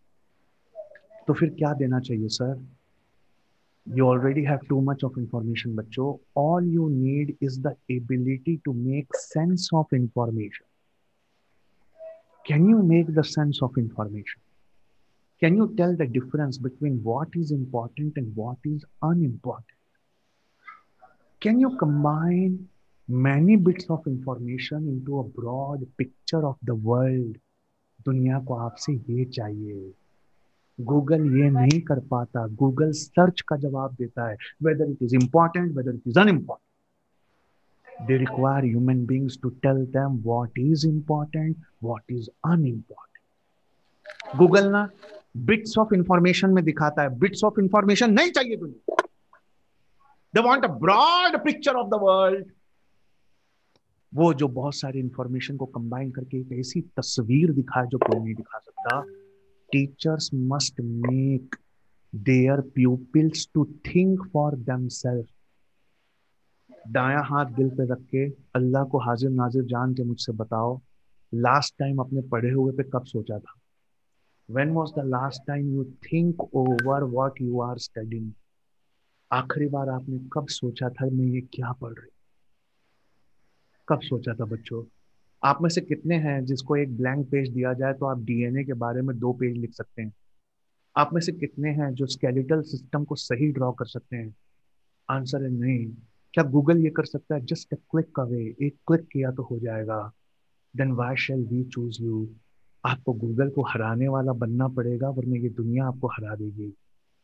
तो फिर क्या देना चाहिए sir? You already have too much of information, बच्चों. All you need is the ability to make sense of information. Can you make the sense of information? Can you tell the difference between what is important and what is unimportant? Can you combine many bits of information into a broad picture of the world? दुनिया को आपसे ये चाहिए। Google ये नहीं कर पाता। Google search का जवाब देता है, whether it is important, whether it is unimportant. They require human beings to tell them what is important, what is unimportant. Google no bits of information में दिखाता है, बिट्स ऑफ इंफॉर्मेशन नहीं चाहिए दुनिया। They want a broad picture of the world. वो जो बहुत सारी इंफॉर्मेशन को कंबाइन करके एक ऐसी तस्वीर दिखाए जो कोई नहीं दिखा सकता। Teachers must make their pupils to think for themselves. दायां हाथ दिल पे रख के अल्लाह को हाजिर नाजिर जान के मुझसे बताओ, लास्ट टाइम अपने पढ़े हुए पे कब सोचा था? When was the last time you think over what you are studying? आखिरी बार आपने कब सोचा था मैं ये क्या पढ़ रही? कब सोचा था बच्चों? आप में से कितने हैं जिसको एक ब्लैंक पेज दिया जाए तो आप डीएनए के बारे में दो पेज लिख सकते हैं? आप में से कितने हैं जो स्केलेटल सिस्टम को सही ड्रॉ कर सकते हैं? आंसर है नहीं। क्या गूगल ये कर सकता है? जस्ट अ क्लिक अवे, एक क्लिक किया तो हो जाएगा। Then why shall we choose you? आपको गूगल को हराने वाला बनना पड़ेगा, वरना ये दुनिया आपको हरा देगी।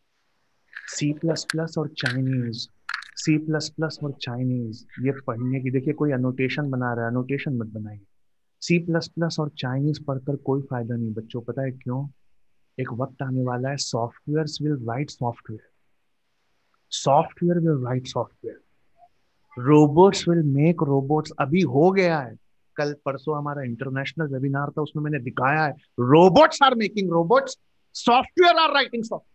सी प्लस प्लस और चाइनीज, सी प्लस प्लस और चाइनीज ये पढ़ने की, देखिए कोई अनोटेशन बना रहा है, अनोटेशन मत बनाइए। सी प्लस प्लस और चाइनीज पढ़कर कोई फायदा नहीं बच्चों। पता है क्यों? एक वक्त आने वाला है, software will write software, software will write software, robots will make robots. अभी हो गया है। कल परसों हमारा इंटरनेशनल वेबिनार था, उसमें मैंने दिखाया है robots are making robots, software are writing software.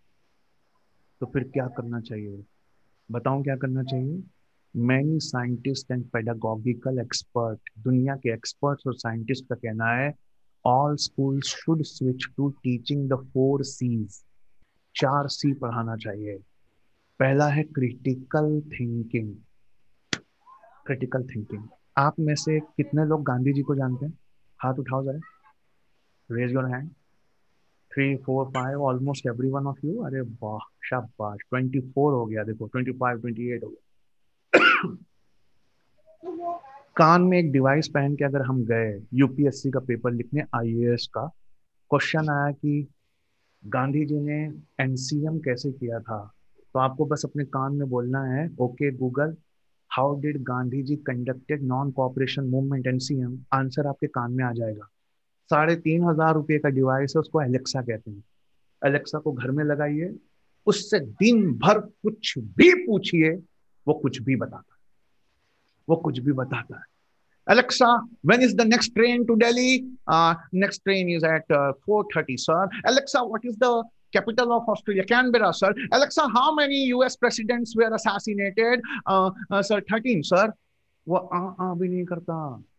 तो फिर क्या करना चाहिए? बताऊं क्या करना चाहिए? Many scientist and pedagogical expert, दुनिया के एक्सपर्ट्स और साइंटिस्ट का कहना है all school should switch to teaching the four Cs. चार सी पढ़ाना चाहिए। पहला है क्रिटिकल थिंकिंग। Critical thinking. आप में से कितने लोग गांधी जी को जानते हैं? हाथ उठाओ जरा, raise your hand. Three four five, almost every one of you. अरे वाह, शाबाश। ट्वेंटी फोर हो गया, देखो ट्वेंटी फाइव, ट्वेंटी एट हो गया। कान में एक डिवाइस पहन के अगर हम गए यूपीएससी का पेपर लिखने, आईएएस का, क्वेश्चन आया कि गांधी जी ने एनसीएम कैसे किया था, तो आपको बस अपने कान में बोलना है, okay Google, how did Gandhi ji conducted non cooperation movement NCM. Answer आपके कान में आ जाएगा। साढ़े तीन हजार रुपये का डिवाइस है, उसको एलेक्सा कहते हैं। एलेक्सा को घर में लगाइए, उससे दिन भर कुछ भी पूछिए, वो कुछ भी बताता है, वो कुछ भी बताता है। Alexa, when is the next train to Delhi? Uh, next train is at uh, four thirty, sir. Alexa, what is the capital of Australia? Canberra, sir. Alexa, how many U S presidents were assassinated? Uh, uh, sir, thirteen, sir. वो आ आ भी नहीं करता।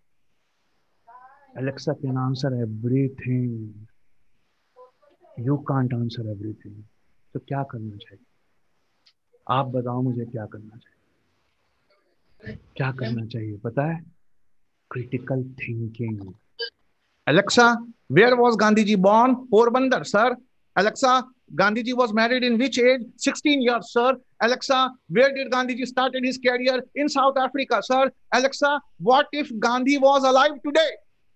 Alexa can answer everything. You can't answer everything. तो क्या करना चाहिए? आप बताओ मुझे, क्या करना चाहिए? क्या करना चाहिए पता है? Critical thinking. Alexa, where was Gandhi ji born? Porbandar, sir. Alexa, Gandhiji was married in which age? sixteen years, sir. Alexa, where did Gandhiji started his career? In South Africa, sir. Alexa, what if Gandhi was alive today?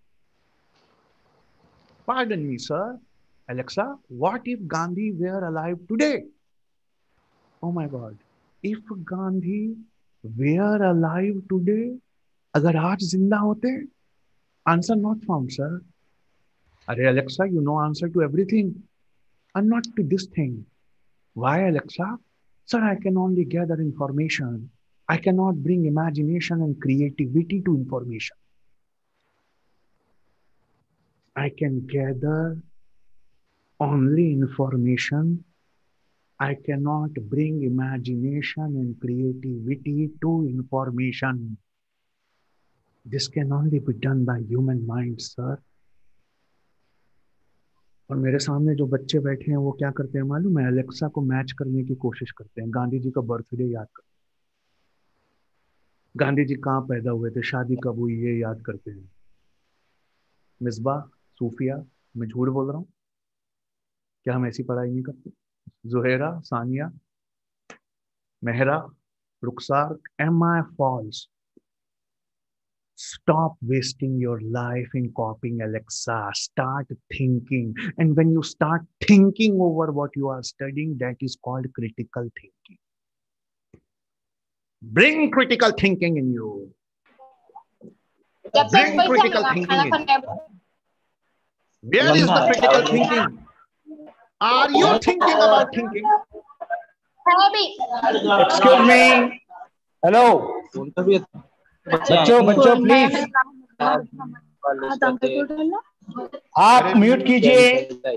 Pardon me, sir. Alexa, what if Gandhi were alive today? Oh my God. If Gandhi were alive today, अगर आज जिंदा होते, answer not found, sir. अरे Alexa, you know answer to everything, and not to this thing. Why, Alexa? Sir, I can only gather information. I cannot bring imagination and creativity to information. I can gather only information. I cannot bring imagination and creativity to information. This can only be done by human mind, sir. और मेरे सामने जो बच्चे बैठे हैं वो क्या करते हैं मालूम है? अलेक्सा को मैच करने की कोशिश करते हैं, गांधी जी का बर्थडे याद करते हैं, गांधी जी कहाँ पैदा हुए थे, शादी कब हुई, ये याद करते हैं। मिसबा, सूफिया, मैं झूठ बोल रहा हूँ? क्या हम ऐसी पढ़ाई नहीं करते? Juhera, Sania, Mehra, Rukhsar, am I false? Stop wasting your life in copying Alexa. Start thinking. And when you start thinking over what you are studying, that is called critical thinking. Bring critical thinking in you. Bring critical thinking in you. Where is the critical thinking? Are you thinking about thinking? Excuse me. Hello. बच्चों बच्चों please आप mute कीजिए।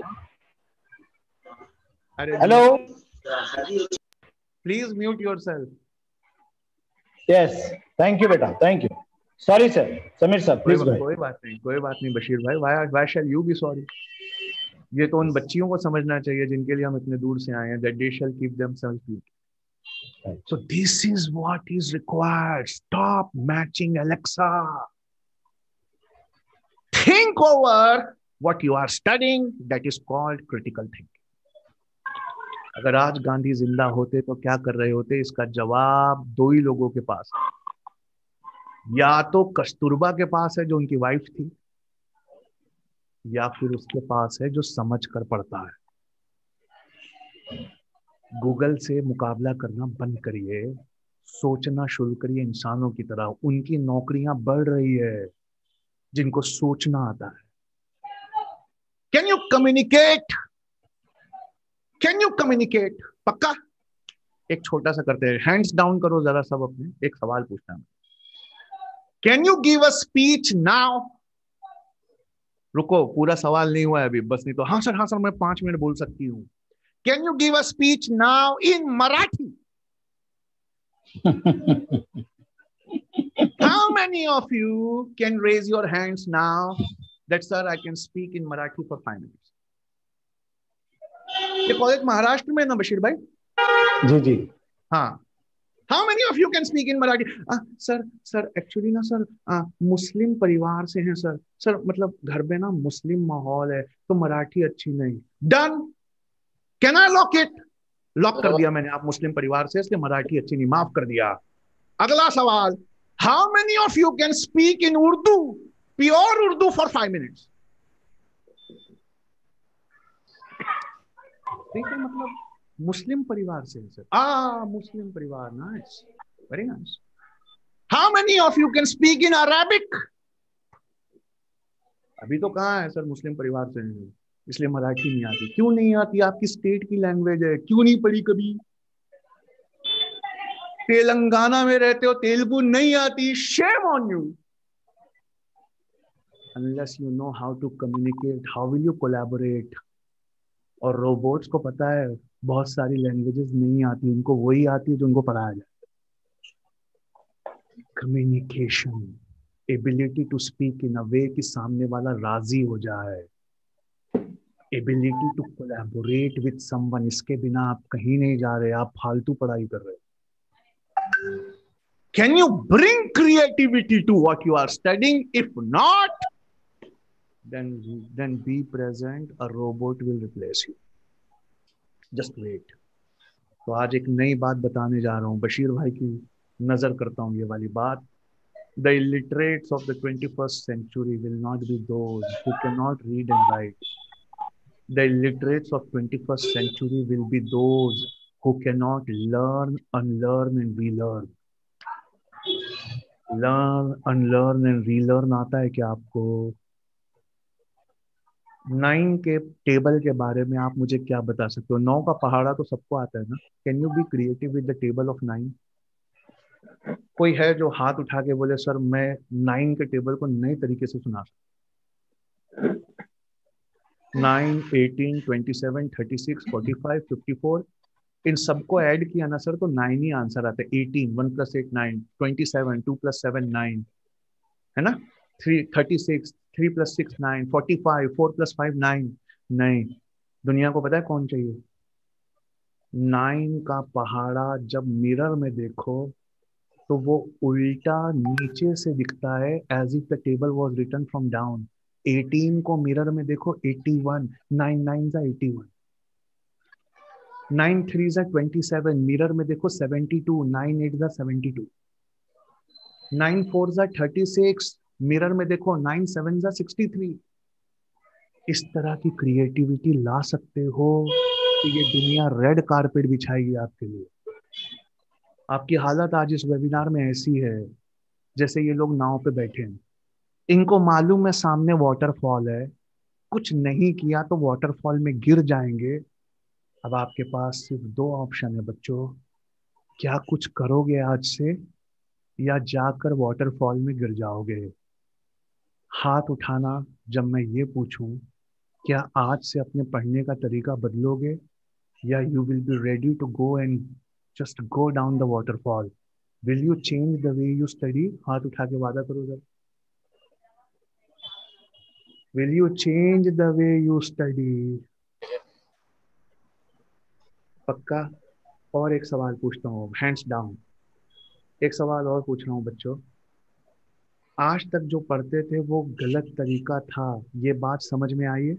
Hello, please mute yourself. Yes, thank you बेटा, thank you. Sorry sir, Sameer sir please. कोई बात नहीं, कोई बात नहीं बशीर भाई, why why shall you be sorry? ये तो उन बच्चियों को समझना चाहिए जिनके लिए हम इतने दूर से आए हैं, that they shall keep themselves mute. So this is what is required. Stop matching Alexa. Think over what you are studying. That is called critical thinking. अगर आज गांधी जिंदा होते तो क्या कर रहे होते? इसका जवाब दो ही लोगों के पास है। या तो कस्तूरबा के पास है जो उनकी वाइफ थी, या फिर उसके पास है जो समझ कर पढ़ता है। गूगल से मुकाबला करना बंद करिए, सोचना शुरू करिए इंसानों की तरह। उनकी नौकरियां बढ़ रही है जिनको सोचना आता है। Can you communicate? Can you communicate? पक्का? एक छोटा सा करते हैं, हैंड्स डाउन करो जरा सब अपने, एक सवाल पूछना है। Can you give a speech now? रुको, पूरा सवाल नहीं हुआ है अभी, बस नहीं तो हाँ सर, हाँ सर मैं पांच मिनट बोल सकती हूँ। Can you give a speech now in Marathi? How many of you can raise your hands now that sir I can speak in Marathi for five minutes? ये कॉलेज महाराष्ट्र में no Bashir भाई? जी जी हाँ। How many of you can speak in Marathi? uh, sir sir actually no sir uh, Muslim परिवार से हैं sir. Sir मतलब घर में ना मुस्लिम माहौल है तो मराठी अच्छी नहीं। Done. Can I lock it? Lock कर दिया मैंने, आप मुस्लिम परिवार से इसलिए मराठी अच्छी नहीं, माफ कर दिया। अगला सवाल, how many of you can speak in Urdu, pure Urdu for five minutes? ठीक है, मतलब मुस्लिम परिवार से सर। आ मुस्लिम परिवार, nice, very nice. How many of you can speak in Arabic? अभी तो कहाँ है सर, मुस्लिम परिवार से नहीं, इसलिए मराठी नहीं आती। क्यों नहीं आती? आपकी स्टेट की लैंग्वेज है, क्यों नहीं पढ़ी कभी? तेलंगाना में रहते हो, तेलुगु नहीं आती, shame on you. Unless you know how to communicate, how will you collaborate? और रोबोट्स को पता है बहुत सारी लैंग्वेजेस नहीं आती, उनको वही आती है जो उनको पढ़ाया जाए। Communication, ability to speak in a way कि सामने वाला राजी हो जाए, ability to collaborate with someone, इसके बिना आप कहीं नहीं जा रहे, आप फालतू पढ़ाई कर रहे हो। Can you bring creativity to what you are studying? If not, then then be present, a robot will replace you. Just wait. तो आज एक नई बात बताने जा रहा हूँ, बशीर भाई की नजर करता हूँ ये वाली बात। The illiterates of the twenty-first century will not be those who cannot read and write. The illiterates of twenty-first century will be those who cannot learn, unlearn and relearn. Learn, unlearn and relearn आता है क्या आपको? Nine के table के बारे में आप मुझे क्या बता सकते हो? नौ का पहाड़ा तो सबको आता है ना? Can you be creative with the table of nine? कोई है जो हाथ उठा के बोले सर मैं नाइन के टेबल को नए तरीके से सुना सकता? Nine, eighteen, twenty seven, thirty six, forty five, fifty four, इन सबको ऐड किया ना सर तो नाइन ही आंसर आता है। Eighteen, one plus eight nine, twenty seven, two plus seven nine, है ना? Three, thirty six, three plus six nine, forty five, four plus five nine. नहीं, दुनिया को पता है कौन चाहिए? नाइन का पहाड़ा जब मिरर में देखो तो वो उल्टा नीचे से दिखता है, as if the table was written from down. Eighteen को मिरर में देखो, एटी वन, नाइन नाइन जा एटी वन, नाइन थ्री जा ट्वेंटी सेवन, मिरर में देखो सेवेंटी टू, नाइन एट जा सेवेंटी टू, नाइन फोर जा थर्टी सिक्स, मिरर में देखो नाइन सेवन जा सिक्सटी थ्री। इस तरह की क्रिएटिविटी ला सकते हो तो ये दुनिया रेड कारपेट बिछाएगी आपके लिए। आपकी हालत आज इस वेबिनार में ऐसी है जैसे ये लोग नाव पे बैठे हैं, इनको मालूम है सामने वाटरफॉल है, कुछ नहीं किया तो वाटरफॉल में गिर जाएंगे। अब आपके पास सिर्फ दो ऑप्शन है बच्चों, क्या कुछ करोगे आज से या जाकर वाटरफॉल में गिर जाओगे? हाथ उठाना जब मैं ये पूछूं क्या आज से अपने पढ़ने का तरीका बदलोगे या you will be ready to go and just go down the waterfall? Will you change the way you study? हाथ उठा के वादा करो जब। Will you change the way you study? पक्का? और एक सवाल पूछता हूँ, हैंड्स डाउन। एक सवाल और पूछ रहा हूँ बच्चों, आज तक जो पढ़ते थे वो गलत तरीका था, ये बात समझ में आई है?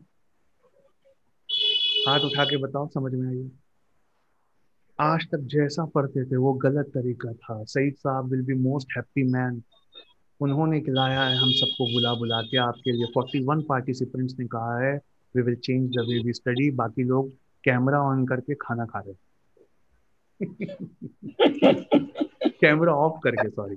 हाथ उठा के बताओ, समझ में आई है? आज तक जैसा पढ़ते थे वो गलत तरीका था। सईद साहब will be most happy man, उन्होंने खिलाया है हम सबको बुला बुला के आपके लिए। फोर्टी वन पार्टिसिपेंट्स ने कहा है we will change the way we study, बाकी लोग कैमरा ऑन करके खाना खा रहे कैमरा ऑफ करके, सॉरी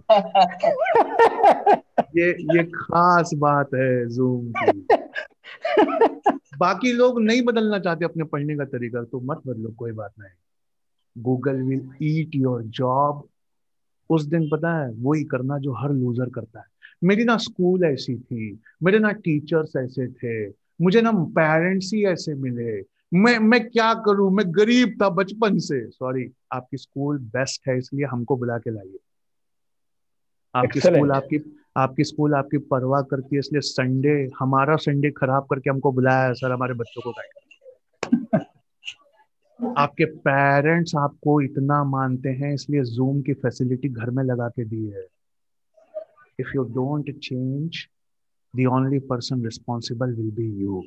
ये ये खास बात है जूम की। बाकी लोग नहीं बदलना चाहते अपने पढ़ने का तरीका, तो मत बदलो, कोई बात नहीं। Google will eat your job. उस दिन पता है वही करना जो हर लूजर करता है। मेरी ना स्कूल ऐसी थी, मेरे ना टीचर्स ऐसे थे, मुझे ना पेरेंट्स ही ऐसे मिले, मैं मैं क्या करूं, मैं गरीब था बचपन से। सॉरी, आपकी स्कूल बेस्ट है इसलिए हमको बुला के लाइए। आपकी Excellent. स्कूल आपकी आपकी स्कूल आपकी परवाह करती है इसलिए संडे, हमारा संडे खराब करके हमको बुलाया है सर हमारे बच्चों को गाइड। आपके पेरेंट्स आपको इतना मानते हैं इसलिए जूम की फैसिलिटी घर में लगा के दी है। If you don't change, the only person responsible will be you.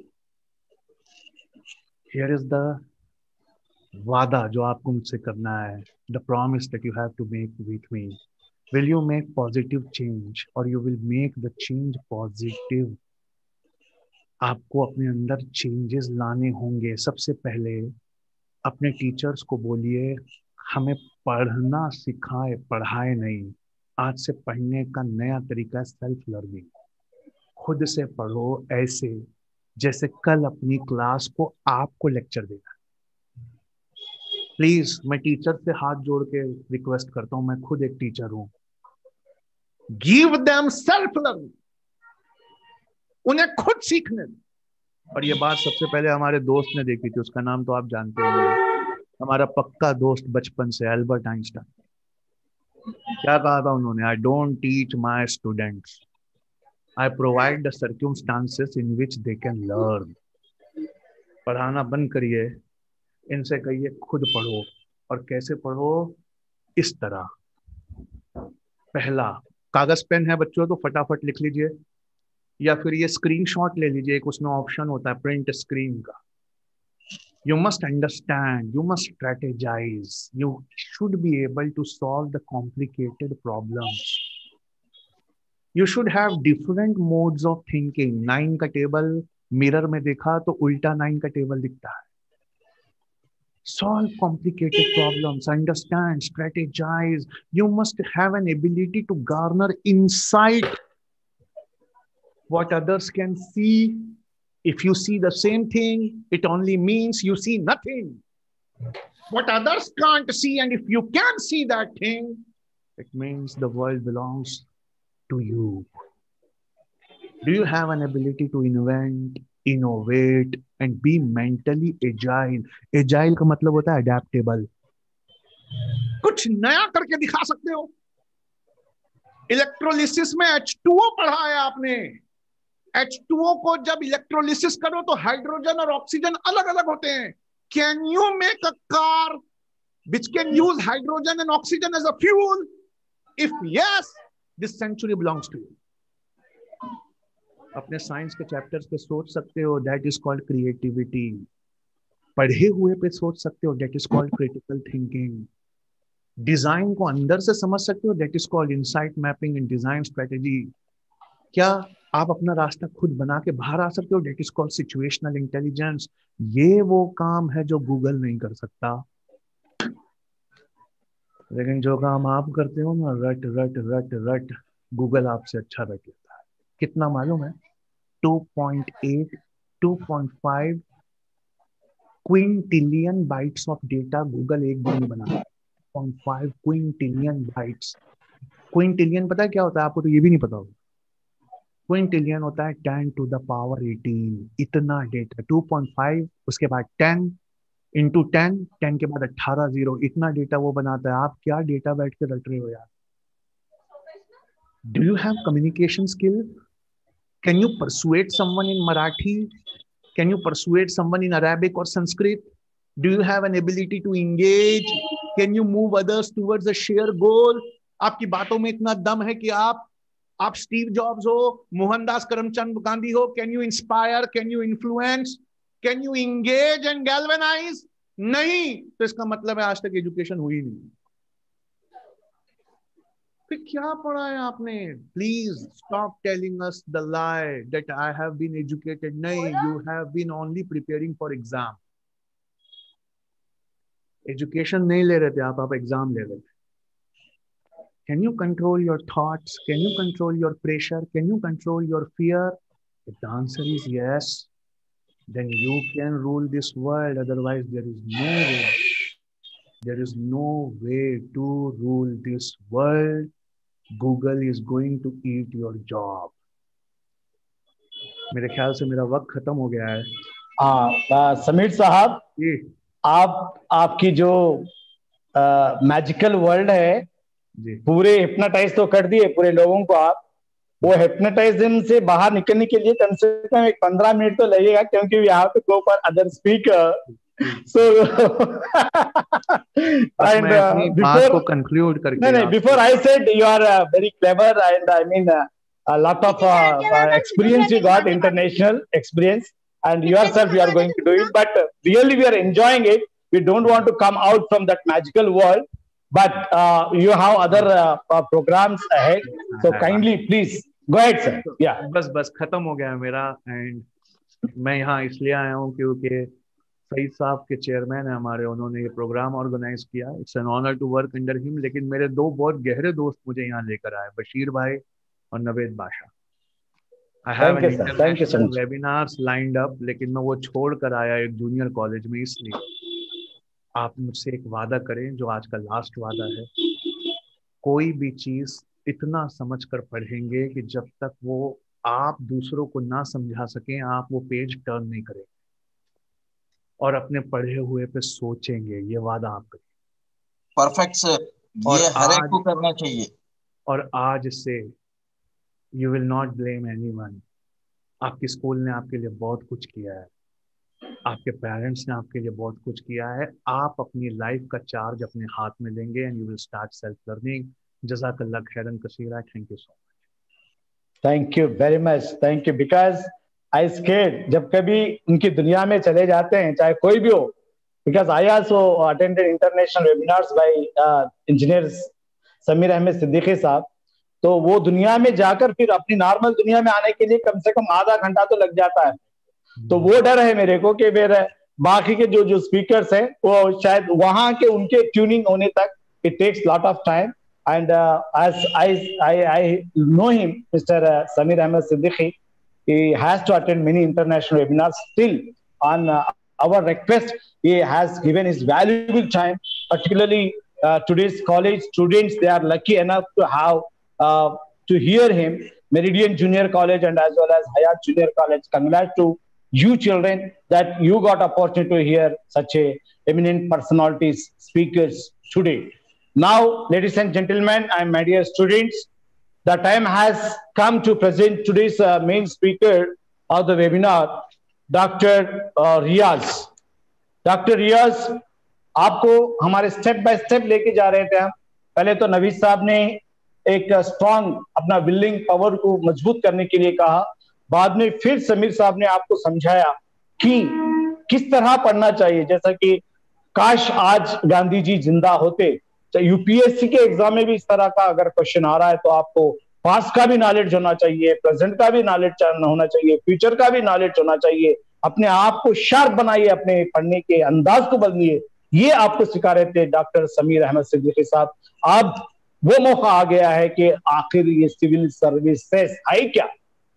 Here is the वादा जो आपको मुझसे करना है, the promise that you have to make with me. Will you make positive change or you will make the change positive? आपको अपने अंदर changes लाने होंगे। सबसे पहले अपने टीचर्स को बोलिए हमें पढ़ना सिखाए, पढ़ाए नहीं। आज से पढ़ने का नया तरीका है सेल्फ लर्निंग। खुद से पढ़ो, ऐसे जैसे कल अपनी क्लास को आपको लेक्चर देना। प्लीज, मैं टीचर से हाथ जोड़ के रिक्वेस्ट करता हूं, मैं खुद एक टीचर हूं। गिव देम सेल्फ लर्निंग, उन्हें खुद सीखने दो। और ये बात सबसे पहले हमारे दोस्त ने देखी थी, उसका नाम तो आप जानते होंगे, हमारा पक्का दोस्त बचपन से, एल्बर्ट आइंस्टाइन। क्या कहा था उन्होंने? I don't teach my students, I provide the circumstances in which they can learn. पढ़ाना बंद करिए, इनसे कहिए खुद पढ़ो। और कैसे पढ़ो? इस तरह। पहला, कागज पेन है बच्चों तो फटाफट लिख लीजिए, या फिर ये स्क्रीनशॉट ले लीजिए, एक उसमें ऑप्शन होता है प्रिंट स्क्रीन का। You must understand, you must strategize, you should be able to solve the complicated problems. You should have different modes of thinking. Nine का टेबल मिरर में देखा तो उल्टा नाइन का टेबल दिखता है. Solve complicated problems, understand, strategize. You must have an ability to garner insight. What others can see. If you see the same thing, it only means you see nothing. What others can't see, and if you can see that thing, it means the world belongs to you. Do you have an ability to invent, innovate, and be mentally agile? Agile का मतलब होता है adaptable. कुछ नया करके दिखा सकते हो. इलेक्ट्रोलिसिस में एच टू ओ पढ़ा है आपने. एच टू ओ को जब इलेक्ट्रोलिसिस करो तो हाइड्रोजन और ऑक्सीजन अलग अलग होते हैं. Can you make a car which can use hydrogen and oxygen as a fuel? If yes, this century belongs to you. अपने साइंस के चैप्टर्स पे सोच सकते हो, दैट इज कॉल्ड क्रिएटिविटी. पढ़े हुए पे सोच सकते हो, that is called critical thinking. Design को अंदर से समझ सकते हो, that is called insight mapping and design strategy. क्या आप अपना रास्ता खुद बना के बाहर आ सकते हो, that is called situational intelligence. ये वो काम है जो गूगल नहीं कर सकता. लेकिन जो काम आप करते हो ना, रट रट रट रट, गूगल आपसे अच्छा रट लेता है. कितना मालूम है? Two point eight, two point five quintillion bytes of data Google एक दिन में बनाता है. Point five quintillion bytes. Quintillion पता है क्या होता है? आपको तो ये भी नहीं पता होगा. क्विंटिलियन होता है ten to the power eighteen. इतना डेटा. टू पॉइंट फाइव, उसके बाद टेन इंटू टेन, टेन के बाद अट्ठारह जीरो. इतना डेटा वो बनाता है. आप क्या डेटा बैठ के रट रहे हो यार? Do you have communication skill? Can you persuade someone in Marathi? Can you persuade someone in Arabic or Sanskrit? Do you have an ability to engage? Can you move others towards a shared goal? आपकी बातों में इतना दम है कि आप आप Steve jobs हो, मोहनदास करमचंद गांधी हो. Can you inspire? Can you influence? Can you engage and galvanize? नहीं, तो इसका मतलब है आज तक एजुकेशन हुई नहीं. फिर क्या पढ़ा है आपने? Please stop telling us the lie that I have been educated. नहीं, you have been only preparing for exam. Education नहीं ले रहे थे आप, आप एग्जाम ले रहे थे. Can you control your thoughts? Can you control your pressure? Can you control your fear? If the answer is yes, then you can rule this world. Otherwise there is no way. There is no way to rule this world. Google is going to eat your job. मेरे ख्याल से मेरा वक्त खत्म हो गया है. हाँ समीर साहब, आप आपकी जो मैजिकल वर्ल्ड है जी, पूरे हिप्नोटाइज तो कर दिए पूरे लोगों को. आप वो हिप्नोटाइजम से बाहर निकलने के लिए कम से कम एक पंद्रह मिनट तो लगेगा, क्योंकि we have to go for other speaker. So, and uh, before conclude करके no, no, before I said you are uh, very clever, and I mean uh, a lot of uh, uh, experience you got, international experience, and yourself you are going to do it. But uh, really we are enjoying it. We don't want to come out from that magical world, but uh, you have other uh, uh, programs ahead. So kindly please go ahead, sir. Yeah. बस बस खत्म हो गया मेरा. And मैं यहाँ इसलिए आया हूँ क्योंकि सईद साहब के चेयरमैन है हमारे, उन्होंने ये प्रोग्राम ऑर्गेनाइज किया. It's an honour to work under him. लेकिन मेरे दो बहुत गहरे दोस्त मुझे यहाँ लेकर आए, बशीर भाई और Naved Badshah. I have an international webinars lined up, लेकिन मैं वो छोड़ कर आया एक जूनियर कॉलेज में. इसलिए आप मुझसे एक वादा करें, जो आज का लास्ट वादा है. कोई भी चीज इतना समझ कर पढ़ेंगे कि जब तक वो आप दूसरों को ना समझा सकें, आप वो पेज टर्न नहीं करेंगे, और अपने पढ़े हुए पे सोचेंगे. ये वादा आप करें. परफेक्ट सर, ये हर एक को करना चाहिए. और आज से you will not blame anyone. आपके स्कूल ने आपके लिए बहुत कुछ किया है, आपके पेरेंट्स ने आपके लिए बहुत कुछ किया है. आप अपनी लाइफ का चार्ज अपने हाथ में लेंगे and you will start self learning. जज़ाकल्लाह खैरन कसीरा. Thank you so much. Thank you very much. Thank you, because I scared जब कभी उनकी दुनिया में चले जाते हैं, चाहे कोई भी हो, because I also attended international webinars by engineer Sameer Ahmed Siddiqui साहब। तो वो दुनिया में जाकर फिर अपनी नॉर्मल दुनिया में आने के लिए कम से कम आधा घंटा तो लग जाता है। तो वो डर है मेरे को कि मेरे बाकी के जो जो स्पीकर्स हैं वो शायद वहां के उनके ट्यूनिंग होने तक it takes lot of time. And as I I I know him mister Sameer Ahmed Siddiqui, he has to attend many international webinars. Still, on uh, our request, he has given his valuable time, particularly uh, today's college students. They are lucky enough to have uh, to hear him. Meridian Junior College and as well as Hayat Junior College. Congrats to you children that you got opportunity to hear such a eminent personalities, speakers today. Now, ladies and gentlemen, and my dear students, the time has come to present today's uh, main speaker of the webinar, Doctor Uh, Riaz. Doctor Riaz, आपको हमारे step by step लेके जा रहे थे हम। पहले तो नवीद साहब ने एक स्ट्रॉन्ग अपना विलिंग पावर को मजबूत करने के लिए कहा, बाद में फिर समीर साहब ने आपको समझाया कि किस तरह पढ़ना चाहिए। जैसा कि काश आज गांधी जी जिंदा होते, यूपीएससी के एग्जाम में भी इस तरह का अगर क्वेश्चन आ रहा है तो आपको पास्ट का भी नॉलेज होना चाहिए, प्रेजेंट का भी नॉलेज होना चाहिए, फ्यूचर का भी नॉलेज होना चाहिए। अपने आप को शार्प बनाइए, अपने पढ़ने के अंदाज को बदलिए। ये आपको सिखा रहे थे डॉक्टर समीर अहमद सिद्दीकी साहब। अब वो मौका आ गया है कि आखिर ये सिविल सर्विसेज है क्या,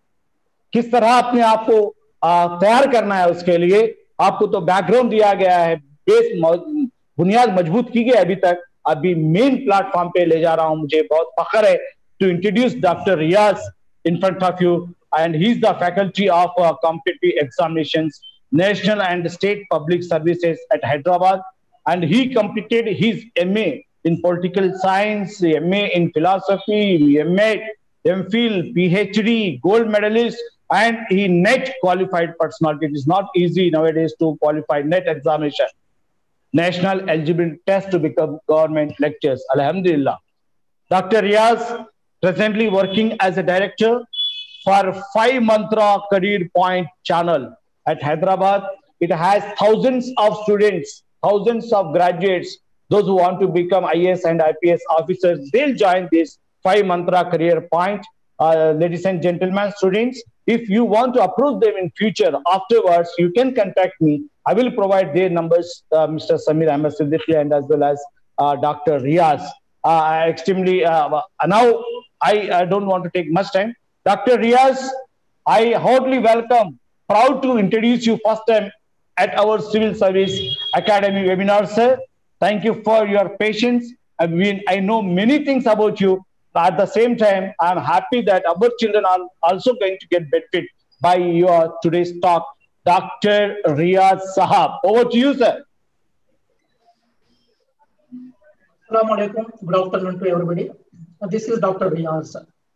किस तरह अपने आप को तैयार करना है, उसके लिए आपको तो बैकग्राउंड दिया गया है, बेस बुनियाद मजबूत की गई अभी तक। अभी मेन प्लेटफॉर्म पे ले जा रहा हूं। मुझे बहुत फख्र है to introduce doctor Riyaz in front of you, and he is the faculty of competitive examinations, national and state public services at Hyderabad, and he completed his MA in political science, MA in philosophy, MEd, MPhil, PhD, gold medallist, and he net qualified personality. It is not easy nowadays to qualify net examination, national eligibility test to become government lecturers. Alhamdulillah. Doctor Riaz presently working as a director for Five Mantra Career Point channel at Hyderabad. It has thousands of students, thousands of graduates, those who want to become I A S and I P S officers. They'll join this Five Mantra Career Point. Uh, ladies and gentlemen, students, if you want to approach them in future afterwards, you can contact me. I will provide their numbers, uh, Mister Sameer Ahmed Siddiqui and as well as uh, Doctor Riaz. Uh, extremely, uh, now I, I don't want to take much time. Doctor Riaz, I heartily welcome, proud to introduce you first time at our Civil Service Academy webinar, sir. Thank you for your patience. I mean, I know many things about you. At the same time, I am happy that our children are also going to get benefit by your today's talk. Doctor Riaz Sahab, over to you, sir. Assalamu alaikum. Good afternoon to everybody. This is Doctor Riaz.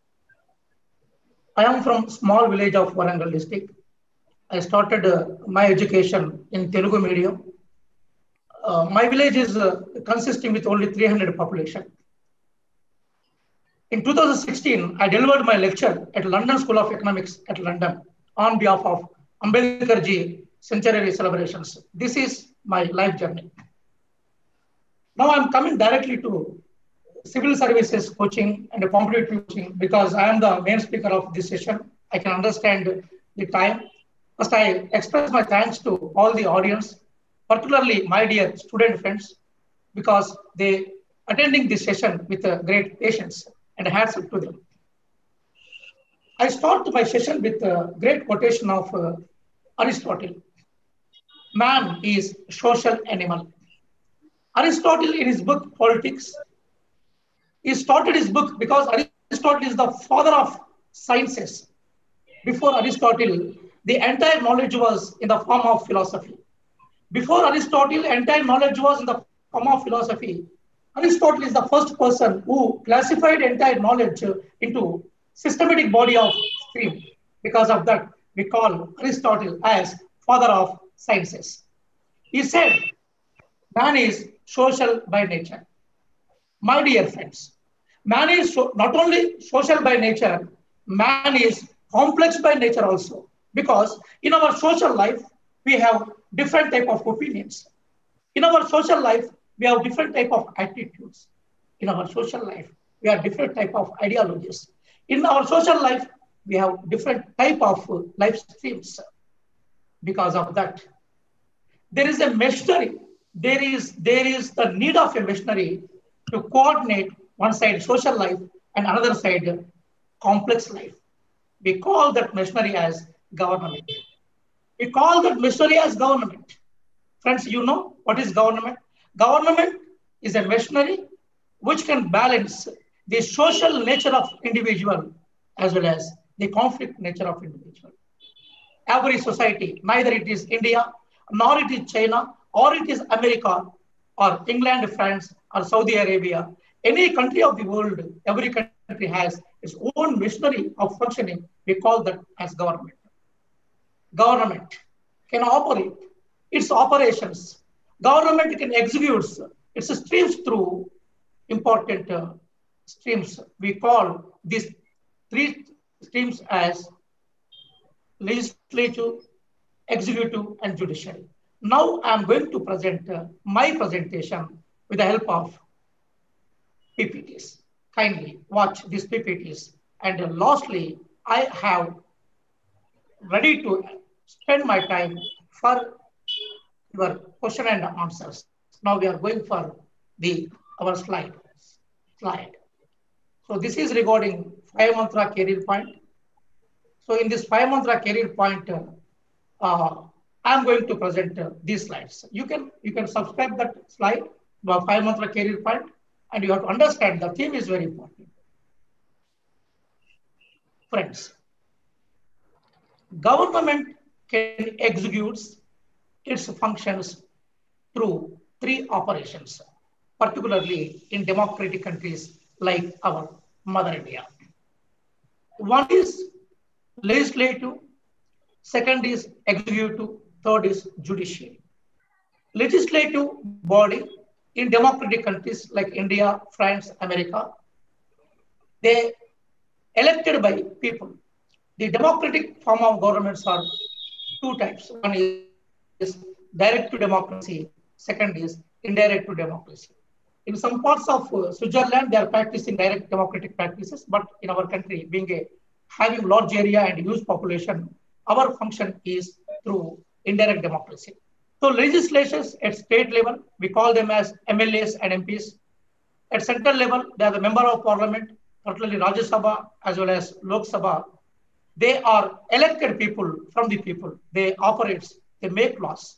I am from small village of Warangal district. I started uh, my education in Telugu medium. Uh, my village is uh, consisting with only three hundred population. In two thousand sixteen, I delivered my lecture at London School of Economics at London on behalf of Ambedkar Ji centenary celebrations. This is my life journey. Now I'm coming directly to civil services coaching and competitive coaching because I am the main speaker of this session. I can understand the time. First, I express my thanks to all the audience, particularly my dear student friends, because they attending this session with a great patience. And hats up to them. I start my session with a great quotation of uh, Aristotle. Man is social animal. Aristotle in his book Politics, he started his book because Aristotle is the father of sciences. Before Aristotle, the entire knowledge was in the form of philosophy. Before Aristotle, entire knowledge was in the form of philosophy. Aristotle is the first person who classified entire knowledge into systematic body of stream. Because of that, we call Aristotle as father of sciences. He said, man is social by nature. My dear friends, man is so, not only social by nature, man is complex by nature also. Because in our social life, we have different type of opinions. In our social life, we have different type of attitudes. In our social life, we have different type of ideologies. In our social life, we have different type of uh, life streams. Because of that, there is a machinery. There is there is the need of a machinery to coordinate one side social life and another side uh, complex life. We call that machinery as government. We call that machinery as government. Friends, you know what is government? Government is a machinery which can balance the social nature of individual as well as the conflict nature of individual. Every society, neither it is India, nor it is China, or it is America, or England, France, or Saudi Arabia, any country of the world, every country has its own machinery of functioning. We call that as government. Government can operate its operations. Government can execute its streams through important uh, streams. We call these three streams as legislative, executive, and judiciary. Now I am going to present uh, my presentation with the help of P P Ts. Kindly watch these P P Ts. And uh, lastly, I have ready to spend my time for your question and answers. Now we are going for the our slide. Slide. So this is regarding five mantra career point. So in this five mantra career point, uh, uh, I'm going to present uh, these slides. You can you can subscribe that slide, the five mantra career point, and you have to understand the theme is very important. Friends, government can execute its functions through three operations, particularly in democratic countries like our mother India. One is legislative, second is executive, third is judiciary. Legislative body in democratic countries like India, France, America, they elected by people. The democratic form of governments are two types. One is direct to democracy, second is indirect to democracy. In some parts of uh, Switzerland, they are practicing direct democratic practices, but in our country, being a having large area and huge population, our function is through indirect democracy. So legislations at state level, we call them as M L As and M Ps. At central level, they are the member of parliament, particularly Rajya Sabha as well as Lok Sabha. They are elected people from the people. They operate, they make laws.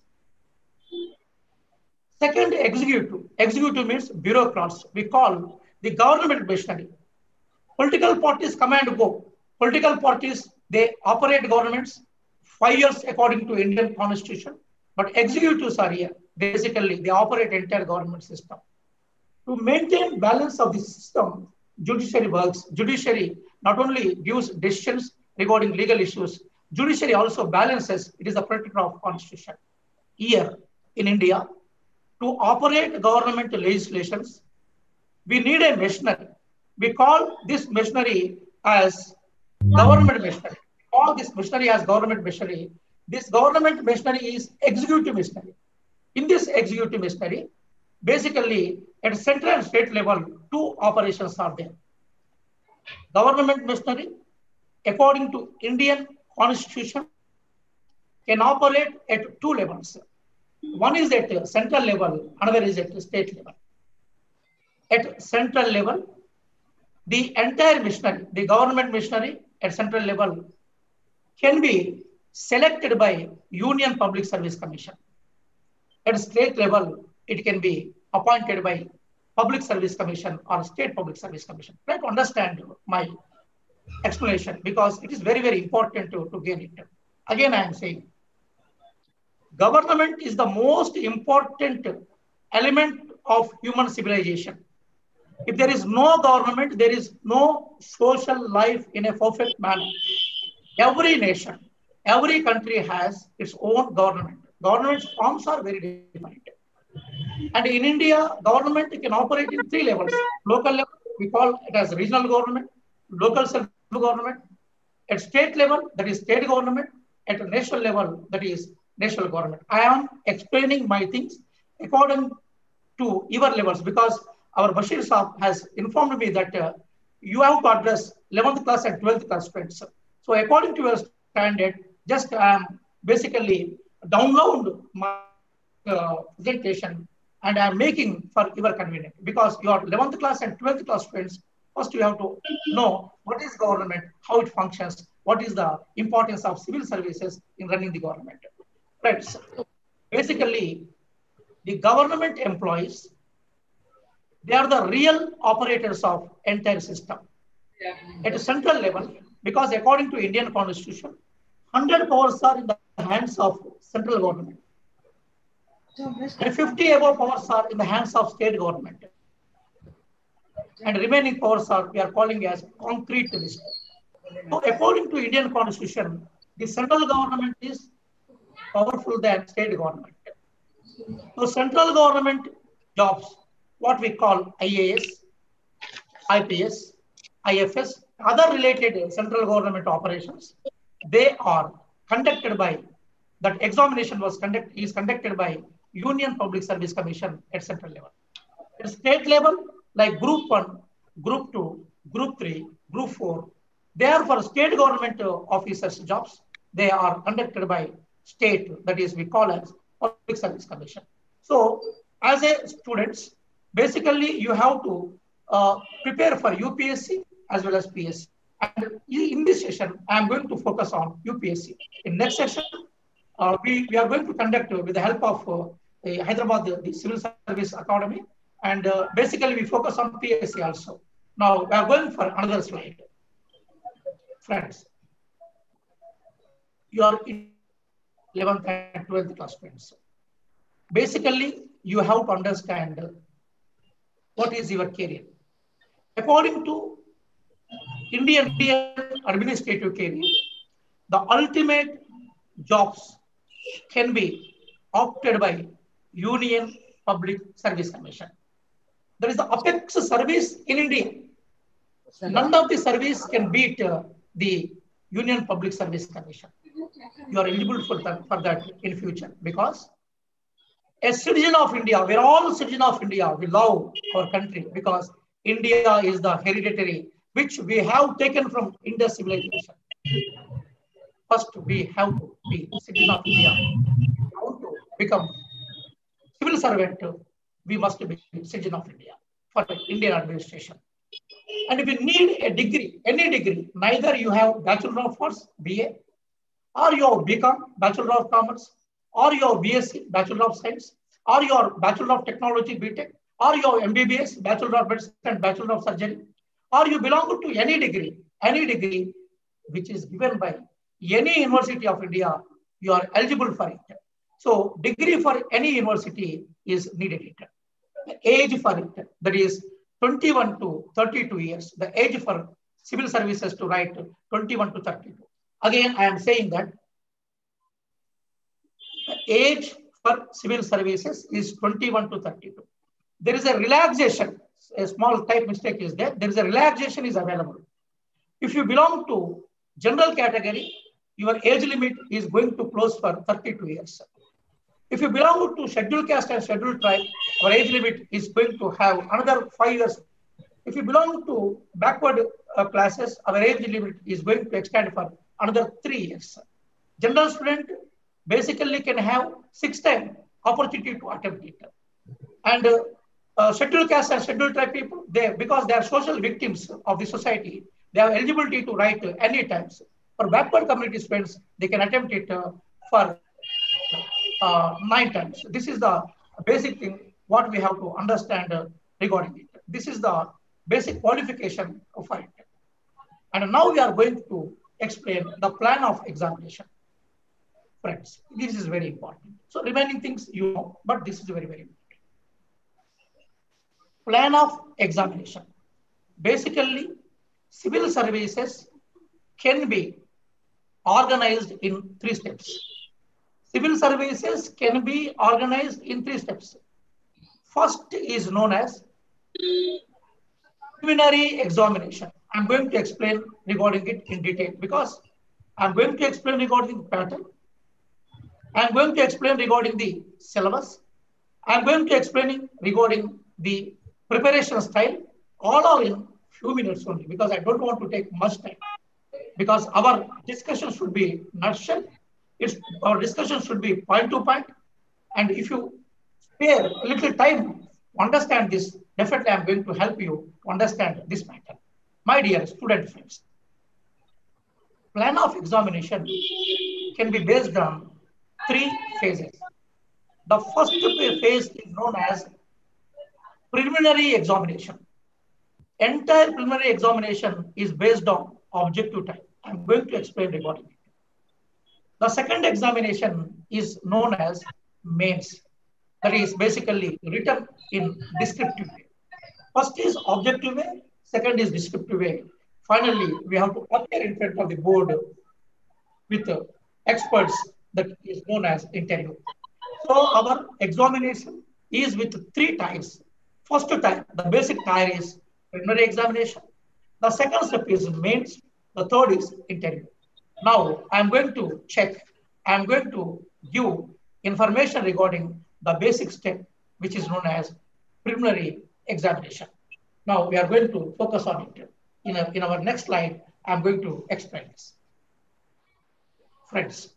Second, executive. Executive means bureaucrats. We call the government machinery. Political parties come and go. Political parties, they operate governments five years according to Indian constitution, but executives are here. Basically, they operate entire government system. To maintain balance of the system, judiciary works. Judiciary not only gives decisions regarding legal issues, judiciary also balances. It is a protector of constitution. Here in India, to operate government legislations, we need a machinery. We call this machinery as government machinery. All this machinery as government machinery. This government machinery is executive machinery. In this executive machinery, basically at central and state level, two operations are there. Government machinery, according to Indian constitution, can operate at two levels. One is at central level, another is at state level. At central level, the entire machinery, the government machinery at central level can be selected by Union Public Service Commission. At state level, it can be appointed by Public Service Commission or State Public Service Commission. Try to understand my explanation because it is very, very important to, to gain it. Again, I am saying, government is the most important element of human civilization. If there is no government, there is no social life in a perfect manner. Every nation, every country has its own government. Government forms are very different. And in India, government can operate in three levels. Local level, we call it as regional government, local self-government. At state level, that is state government. at a national level, that is national government. I am explaining my things according to your levels because our Bashir Saab has informed me that uh, you have to address eleventh class and twelfth class students. So according to your standard, just I am basically download my uh, presentation and I am making for your convenience because your eleventh class and twelfth class students, first you have to know what is government, how it functions, what is the importance of civil services in running the government. Right. So basically, the government employees, they are the real operators of entire system. At a central level, because according to Indian Constitution, one hundred powers are in the hands of central government. And fifty above powers are in the hands of state government. And remaining powers are, we are calling as concrete list. So according to Indian Constitution, the central government is powerful than state government. So central government jobs, what we call I A S, I P S, I F S, other related central government operations, they are conducted by, that examination was conduct, is conducted by Union Public Service Commission at central level. At state level, like group one, group two, group three, group four, they are for state government officers jobs. They are conducted by state, that is we call as Public Service Commission. So as a students, basically you have to uh, prepare for U P S C as well as P S C. And in this session, I am going to focus on U P S C. In next session, uh, we, we are going to conduct uh, with the help of uh, the Hyderabad, the, the Civil Service Academy. And uh, basically we focus on P S C also. Now we are going for another slide. Friends, you are in eleventh and twelfth class friends. Basically, you have to understand uh, what is your career. According to Indian, Indian administrative career, the ultimate jobs can be opted by Union Public Service Commission. There is the apex service in India. None of the service can beat uh, the Union Public Service Commission. You are eligible for that, for that in future because a citizen of India, we're all citizens of India, we love our country because India is the hereditary which we have taken from Indus civilization. First, we have to be citizen of India. How to become civil servant, we must be citizen of India for Indian administration. And if you need a degree, any degree, neither you have Bachelor of Arts, B A, or you have B Com, Bachelor of Commerce, or you have B S c, Bachelor of Science, or your Bachelor of Technology, B Tech, or you have M B B S, Bachelor of Medicine, and Bachelor of Surgery, or you belong to any degree, any degree which is given by any University of India, you are eligible for it. So degree for any university is needed. The age for it, that is twenty-one to thirty-two years, the age for civil services to write twenty-one to thirty-two. Again, I am saying that the age for civil services is twenty-one to thirty-two. There is a relaxation, a small type mistake is there. There is a relaxation is available. If you belong to general category, your age limit is going to close for thirty-two years. If you belong to scheduled caste and scheduled tribe, our age limit is going to have another five years. If you belong to backward uh, classes, our age limit is going to extend for another three years. General student basically can have six times opportunity to attempt it. And uh, uh, scheduled caste and scheduled tribe people, they, because they are social victims of the society, they have eligibility to write uh, any times. For backward community students, they can attempt it uh, for uh, nine times. This is the basic thing what we have to understand uh, regarding it. This is the basic qualification for it. And now we are going to explain the plan of examination. Friends, this is very important. So remaining things you know, but this is very, very important. Plan of examination. Basically, civil services can be organized in three steps. Civil services can be organized in three steps. First is known as preliminary examination. I'm going to explain regarding it in detail because I'm going to explain regarding the pattern. I'm going to explain regarding the syllabus. I'm going to explain regarding the preparation style. All are in few minutes only because I don't want to take much time. Because our discussion should be nutshell. It's, our discussion should be point to point. And if you spare a little time to understand this, definitely I'm going to help you to understand this matter. My dear student friends, plan of examination can be based on three phases. The first phase is known as preliminary examination. Entire preliminary examination is based on objective type. I'm going to explain regarding it. The second examination is known as mains. That is basically written in descriptive way. First is objective way, second is descriptive way. Finally, we have to appear in front of the board with uh, experts that is known as interview. So our examination is with three types. First type, the basic type is preliminary examination. The second step is mains. The third is interview. Now I'm going to check. I'm going to give information regarding the basic step, which is known as preliminary examination. Now we are going to focus on it. In, a, in our next slide, I'm going to explain this. Friends,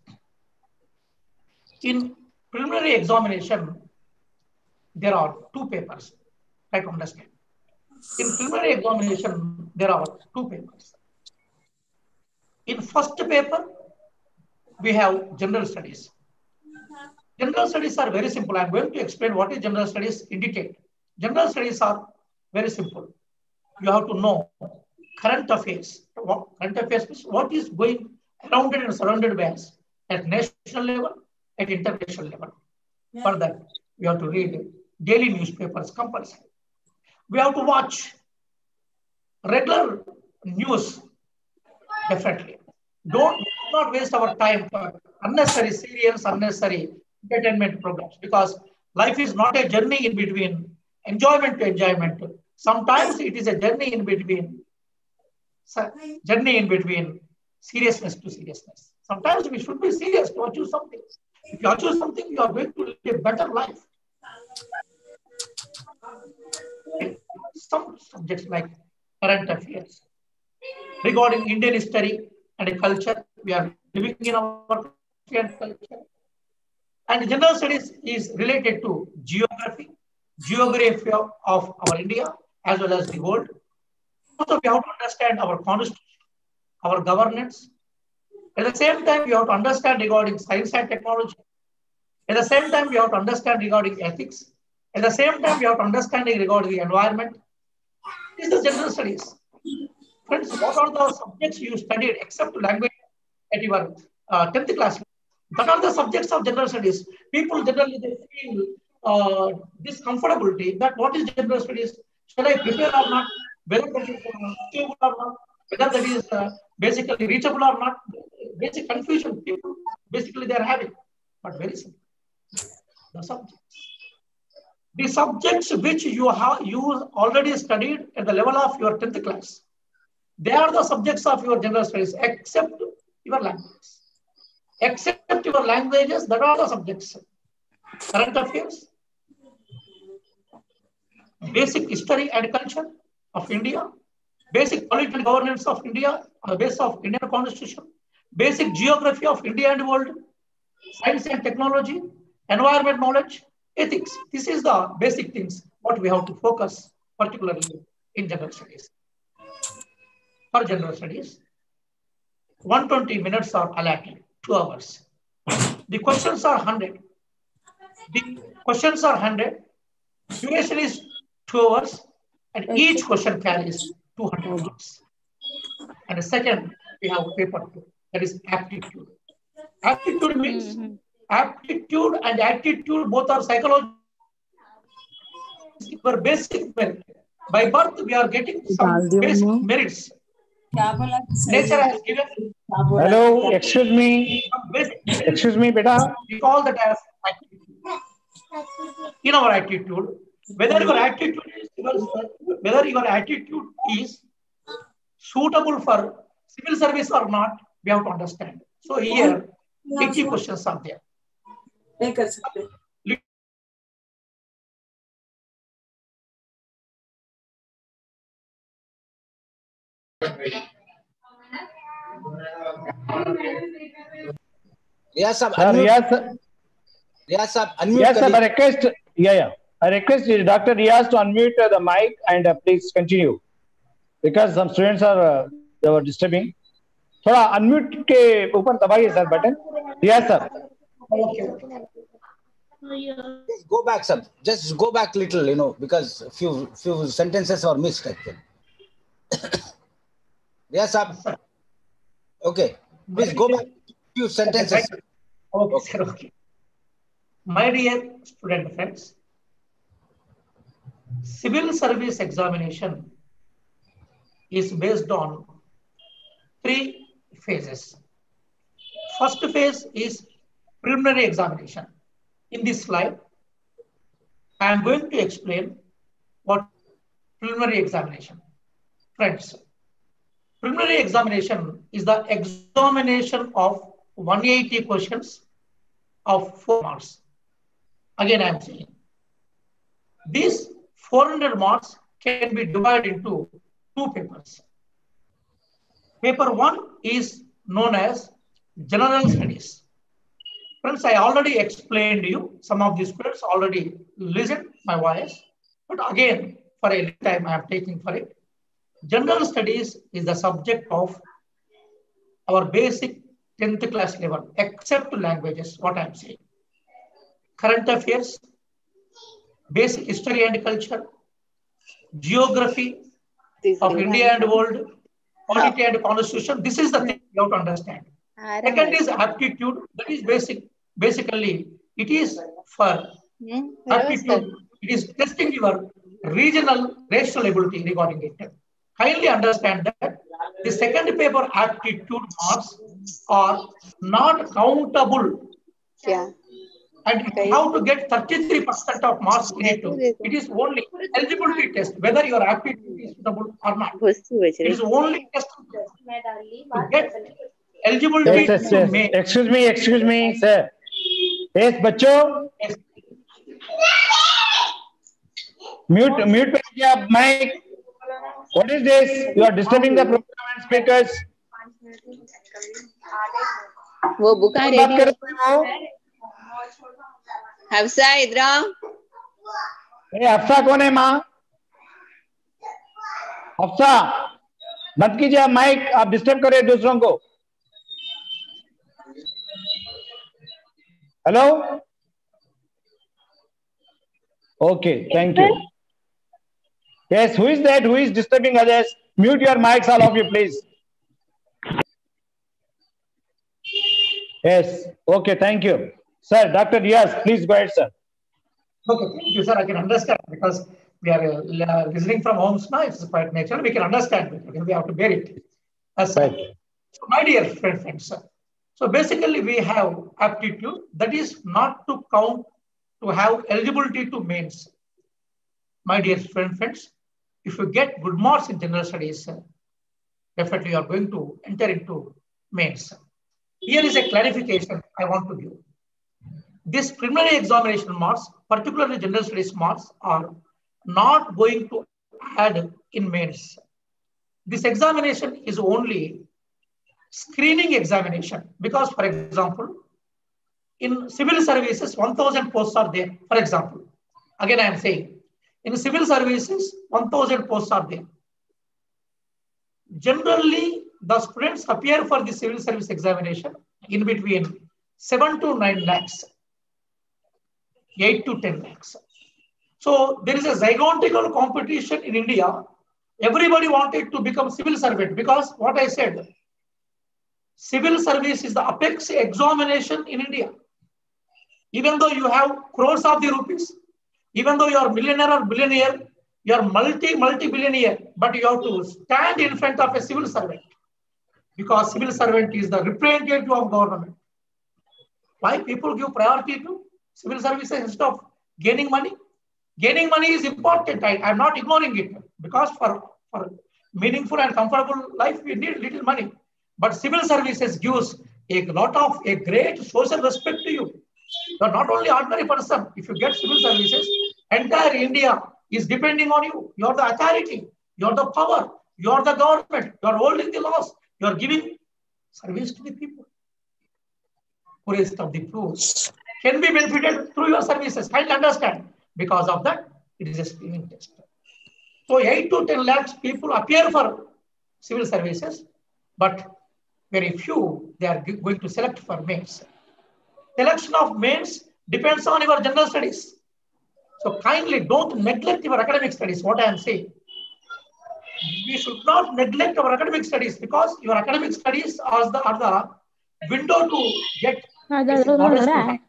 in preliminary examination, there are two papers. Try to understand. In preliminary examination, there are two papers. In first paper, we have general studies. General studies are very simple. I'm going to explain what is general studies in detail. General studies are very simple. You have to know current affairs. What, current affairs means what is going around and surrounded by us at national level, at international level. Yeah. For that, we have to read daily newspapers compulsory. We have to watch regular news, definitely. Don't not waste our time for unnecessary serials, unnecessary entertainment programs, because life is not a journey in between enjoyment to enjoyment. Sometimes it is a journey in between, journey in between seriousness to seriousness. Sometimes we should be serious to achieve something. If you achieve something, you are going to live a better life. Some subjects like current affairs, regarding Indian history and culture, we are living in our country and culture. And general studies is related to geography, geography of, of our India as well as the world. Also, we have to understand our constitution, our governance. At the same time, we have to understand regarding science and technology. At the same time, we have to understand regarding ethics. At the same time, we have to understand regarding the environment. This is general studies. Friends, what are the subjects you studied except language at your uh, tenth class? What are the subjects of general studies? People generally they feel uh, discomfortability that what is general studies? Should I prepare or not? Whether that is uh, achievable or not? Whether that is uh, basically reachable or not? Basic confusion people basically they are having, but very simple. The subjects. The subjects which you have you already studied at the level of your tenth class, they are the subjects of your general studies, except your languages. Except your languages, that are the subjects. Current affairs, basic history and culture of India, basic political governance of India on the basis of Indian Constitution, basic geography of India and world, science and technology, environment knowledge, ethics. This is the basic things what we have to focus particularly in general studies. For general studies, one hundred twenty minutes are allotted, two hours. The questions are one hundred. The questions are one hundred. Duration is two hours, and each question carries two hundred marks. And the second, we have paper two, that is aptitude. Aptitude means mm-hmm. aptitude and attitude both are psychological. Our basic merit. By birth, we are getting some basic merits. Nature has given. Hello, excuse me. Excuse me, beta. We call that as attitude. In our attitude, whether your attitude is whether your attitude is suitable for civil service or not, We have to understand. So here, eighty questions are there. नहीं कर सकते. Yes, sir. Sir, yes, sir. Yes, sir. Unmute. Yes, sir. I request. Yeah, yeah. I request Doctor Riaz to unmute uh, the mic and uh, please continue, because some students are uh, they were disturbing. थोड़ा unmute के ऊपर दबाइए sir button. Yes, sir. Okay. Just go back, sir. Just go back little, you know, because few few sentences are missed. Actually. Yes, sir. Okay. Please go back few sentences. Okay, okay, sir. Okay. My dear student friends, civil service examination is based on three phases. First phase is preliminary examination. In this slide, I am going to explain what preliminary examination. Friends, preliminary examination is the examination of one hundred eighty questions of four marks. Again, I am saying these four hundred marks can be divided into two papers. Paper one is known as general studies. Friends, I already explained to you. Some of these students already listened my voice, but again, for a time I am taking for it. General studies is the subject of our basic tenth class level, except languages, what I am saying. Current affairs, basic history and culture, geography of India and world, polity and constitution. This is the thing you have to understand. Second is aptitude. That is basic. Basically, it is for aptitude. It is testing your regional racial ability regarding it. Kindly understand that the second paper aptitude marks are not countable. Yeah. And Okay. how to get thirty-three percent of marks in it. It is only eligibility test, whether your aptitude is suitable or not. It is only test to get eligibility Yes, yes, to yes. make. Excuse me, excuse me, sir. Yes, बच्चों. Yes. Mute, mute पे कीजिए आप mic. What is this? You are disturbing the program and speakers. वो book कौन बात कर रहे हो? हफ्सा इधर आओ. ए हफ्सा कौन है माँ? हफ्सा बंद कीजिए आप माइक, आप डिस्टर्ब कर रहे हैं दूसरों को. Hello. Okay, thank you. Yes, who is that? Who is disturbing others? Mute your mics, all of you, please. Yes. Okay, thank you. Sir, Doctor Riaz, please go ahead, sir. Okay, thank you, sir. I can understand because we are uh, listening from homes now. It's quite natural. We can understand it. Okay, we have to bear it. As Right. So, my dear friend, friends, sir. So basically, we have aptitude. That is not to count to have eligibility to mains. My dear friend, friends, if you get good marks in general studies, sir, definitely you are going to enter into mains. Here is a clarification I want to give. This preliminary examination marks, particularly general studies marks, are not going to add in mains. This examination is only screening examination because, for example, in civil services, one thousand posts are there. For example, again, I am saying, in civil services, one thousand posts are there. Generally, the students appear for the civil service examination in between seven to nine lakhs, eight to ten lakhs. So there is a zygotical competition in India. Everybody wanted to become civil servant because what I said, civil service is the apex examination in India. Even though you have crores of the rupees, even though you are millionaire or billionaire, you are multi, multi-billionaire, but you have to stand in front of a civil servant because civil servant is the representative of government. Why people give priority to civil services instead of gaining money? Gaining money is important. I am not ignoring it because for, for meaningful and comfortable life, we need little money. But civil services gives a lot of a great social respect to you. You are not only ordinary person. If you get civil services, entire India is depending on you. You are the authority. You are the power. You are the government. You are holding the laws. You are giving service to the people. Poorest of the poor can be benefited through your services. I understand. Because of that, it is a screening test. So eight to ten lakhs people appear for civil services, but very few they are going to select for mains. Selection of mains depends on your general studies. So kindly don't neglect your academic studies, what I am saying. We should not neglect our academic studies because your academic studies are the, are the window to get basic knowledge to have.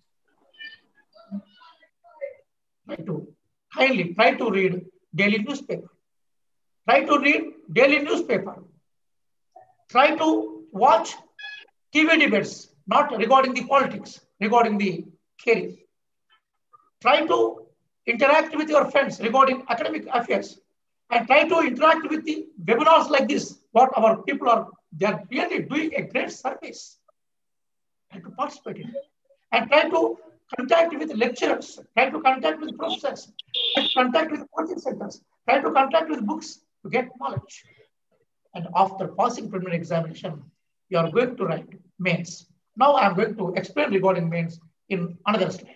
Try to, kindly try to read daily newspaper. Try to read daily newspaper. Try to watch T V debates, not regarding the politics, regarding the career. Try to interact with your friends regarding academic affairs. And try to interact with the webinars like this. What our people are, they are really doing a great service. Try to participate in it. And try to contact with lecturers. Try to contact with professors. Try to contact with coaching centers. Try to contact with books to get knowledge. And after passing preliminary examination, you are going to write mains. Now I am going to explain regarding mains in another slide.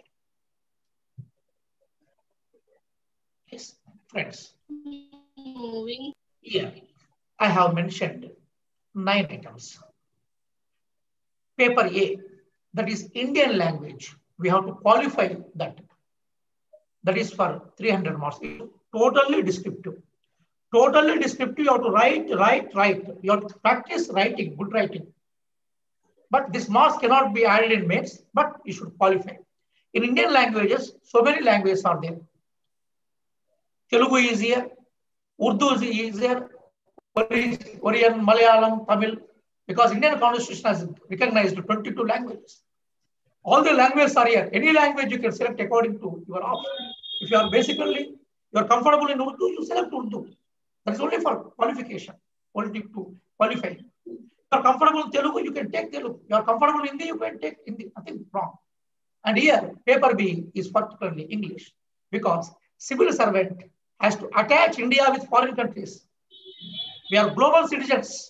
Yes, friends. Moving. Here, I have mentioned nine items. Paper A, that is Indian language. We have to qualify that. That is for three hundred marks. Totally descriptive. Totally descriptive. You have to write, write, write. You have to practice writing, good writing. But this marks cannot be added in mains, but you should qualify. In Indian languages, so many languages are there. Telugu is here. Urdu is easier, Korean, Malayalam, Tamil, because Indian Constitution has recognized twenty-two languages. All the languages are here. Any language you can select according to your option. If you are basically, you are comfortable in Urdu, you select Urdu. That is only for qualification, only to qualify. If you are comfortable in Telugu, you can take Telugu. You are comfortable in Hindi, you can take Hindi. Nothing wrong. And here, paper B is particularly English, because civil servant has to attach India with foreign countries. We are global citizens.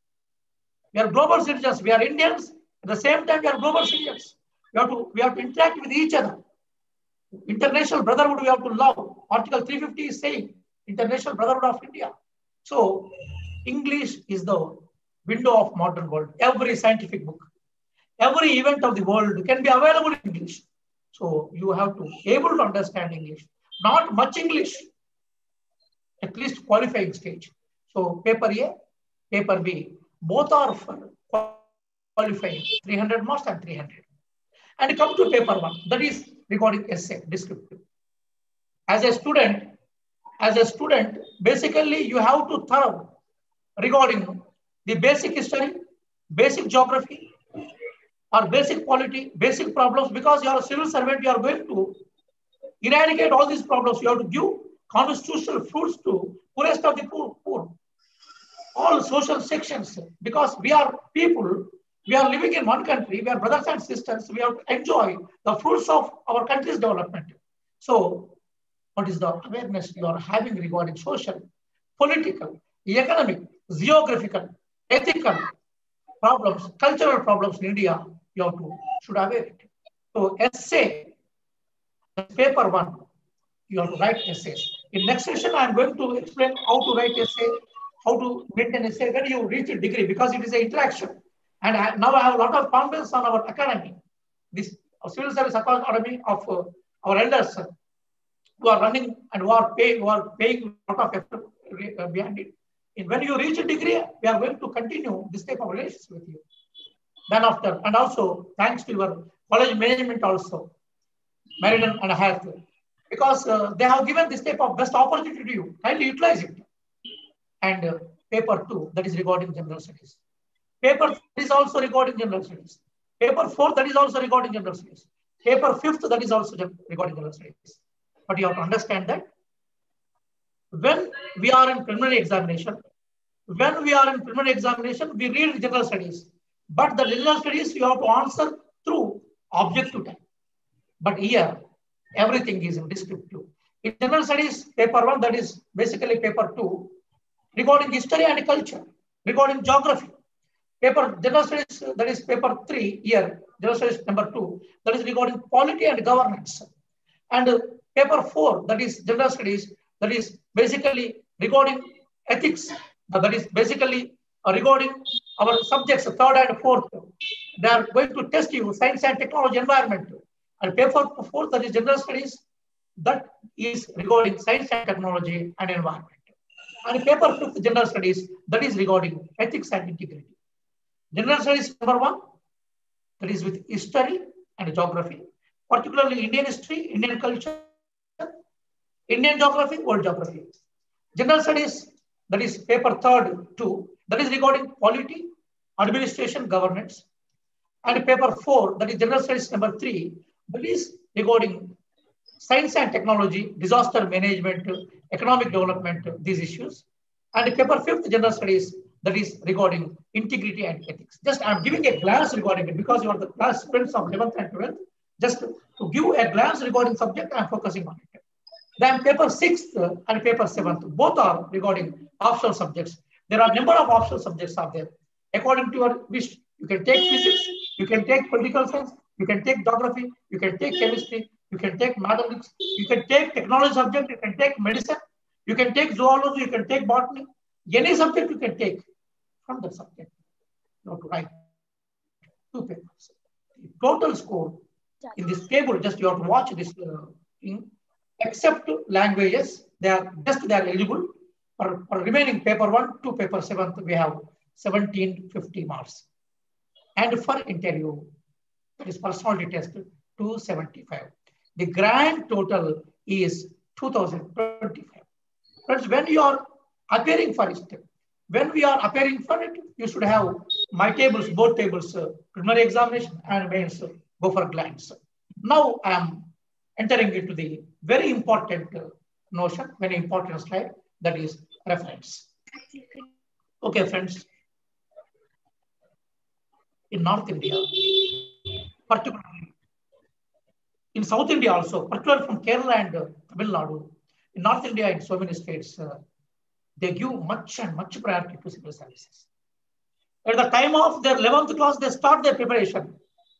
We are global citizens. We are Indians. At the same time, we are global citizens. We have to, we have to interact with each other. International brotherhood we have to love. Article three fifty is saying International Brotherhood of India. So English is the window of modern world. Every scientific book, every event of the world can be available in English. So you have to be able to understand English. Not much English. At least qualifying stage. So paper A, paper B, both are for qualifying three hundred marks and three hundred. And come to paper one, that is regarding essay, descriptive. As a student, as a student, basically you have to thorough regarding the basic history, basic geography, or basic polity, basic problems, because you are a civil servant, you are going to eradicate all these problems. You have to give constitutional fruits to poorest of the poor, poor. All social sections, because we are people, we are living in one country, we are brothers and sisters, we have to enjoy the fruits of our country's development. So, what is the awareness you are having regarding social, political, economic, geographical, ethical problems, cultural problems in India, you have to, should aware it. So, essay, paper one, you have to write essays. In next session, I am going to explain how to write essay, how to make an essay when you reach a degree, because it is an interaction. And I, now I have a lot of confidence on our academy. This civil service academy of uh, our elders uh, who are running and who are paying, who are paying a lot of effort uh, behind it. And when you reach a degree, we are going to continue this type of relations with you. Then after, and also thanks to your college management also, Meriden and Health, because uh, they have given this type of best opportunity to you. Kindly utilize it. And uh, paper two, that is regarding general studies. Paper three is also regarding general studies. Paper four, that is also regarding general studies. Paper fifth, that is also regarding general studies. But you have to understand that when we are in preliminary examination, When we are in preliminary examination, we read general studies. But the general studies you have to answer through objective type. But here, everything is in descriptive. In general studies, paper one, that is basically paper two, regarding history and culture, regarding geography. Paper general studies, that is paper three here, general studies number two, that is regarding polity and governance. And uh, paper four, that is general studies, that is basically regarding ethics, uh, that is basically uh, regarding our subjects, third and fourth. They are going to test you science and technology environment. And paper four, that is general studies, that is regarding science and technology and environment. And paper fifth, general studies, that is regarding ethics and integrity. General studies number one, that is with history and geography, particularly Indian history, Indian culture, Indian geography, world geography. General studies, that is paper third two, that is regarding polity, administration, governance. And paper four, that is general studies number three, that is regarding science and technology, disaster management, economic development, these issues. And paper fifth, general studies, that is regarding integrity and ethics. Just I'm giving a glance regarding it because you are the class students of eleventh and twelfth. Just to, to give a glance regarding subject, I'm focusing on it. Then paper sixth and paper seventh, both are regarding optional subjects. There are a number of optional subjects are there. According to your wish, you can take physics, you can take political science, you can take geography, you can take chemistry, you can take mathematics, you can take technology subject, you can take medicine, you can take zoology, you can take botany. Any subject you can take from the subject. You have to write two papers. The total score in this table, just you have to watch this uh, thing. Except languages, they are just they are eligible. For, for remaining paper one to paper seventh, we have seventeen fifty marks. And for interview, that is personality test, two seventy-five. The grand total is two thousand twenty-five. Friends, when you are appearing for it, when we are appearing for it, you should have my tables, both tables, uh, preliminary examination and mains, uh, go for glance. Now I am entering into the very important uh, notion, very important slide, that is reference. Okay, friends. In North India, particularly in South India also, particularly from Kerala and uh, Tamil Nadu, in North India, in so many states, uh, they give much and much priority to civil services. At the time of their eleventh class, they start their preparation.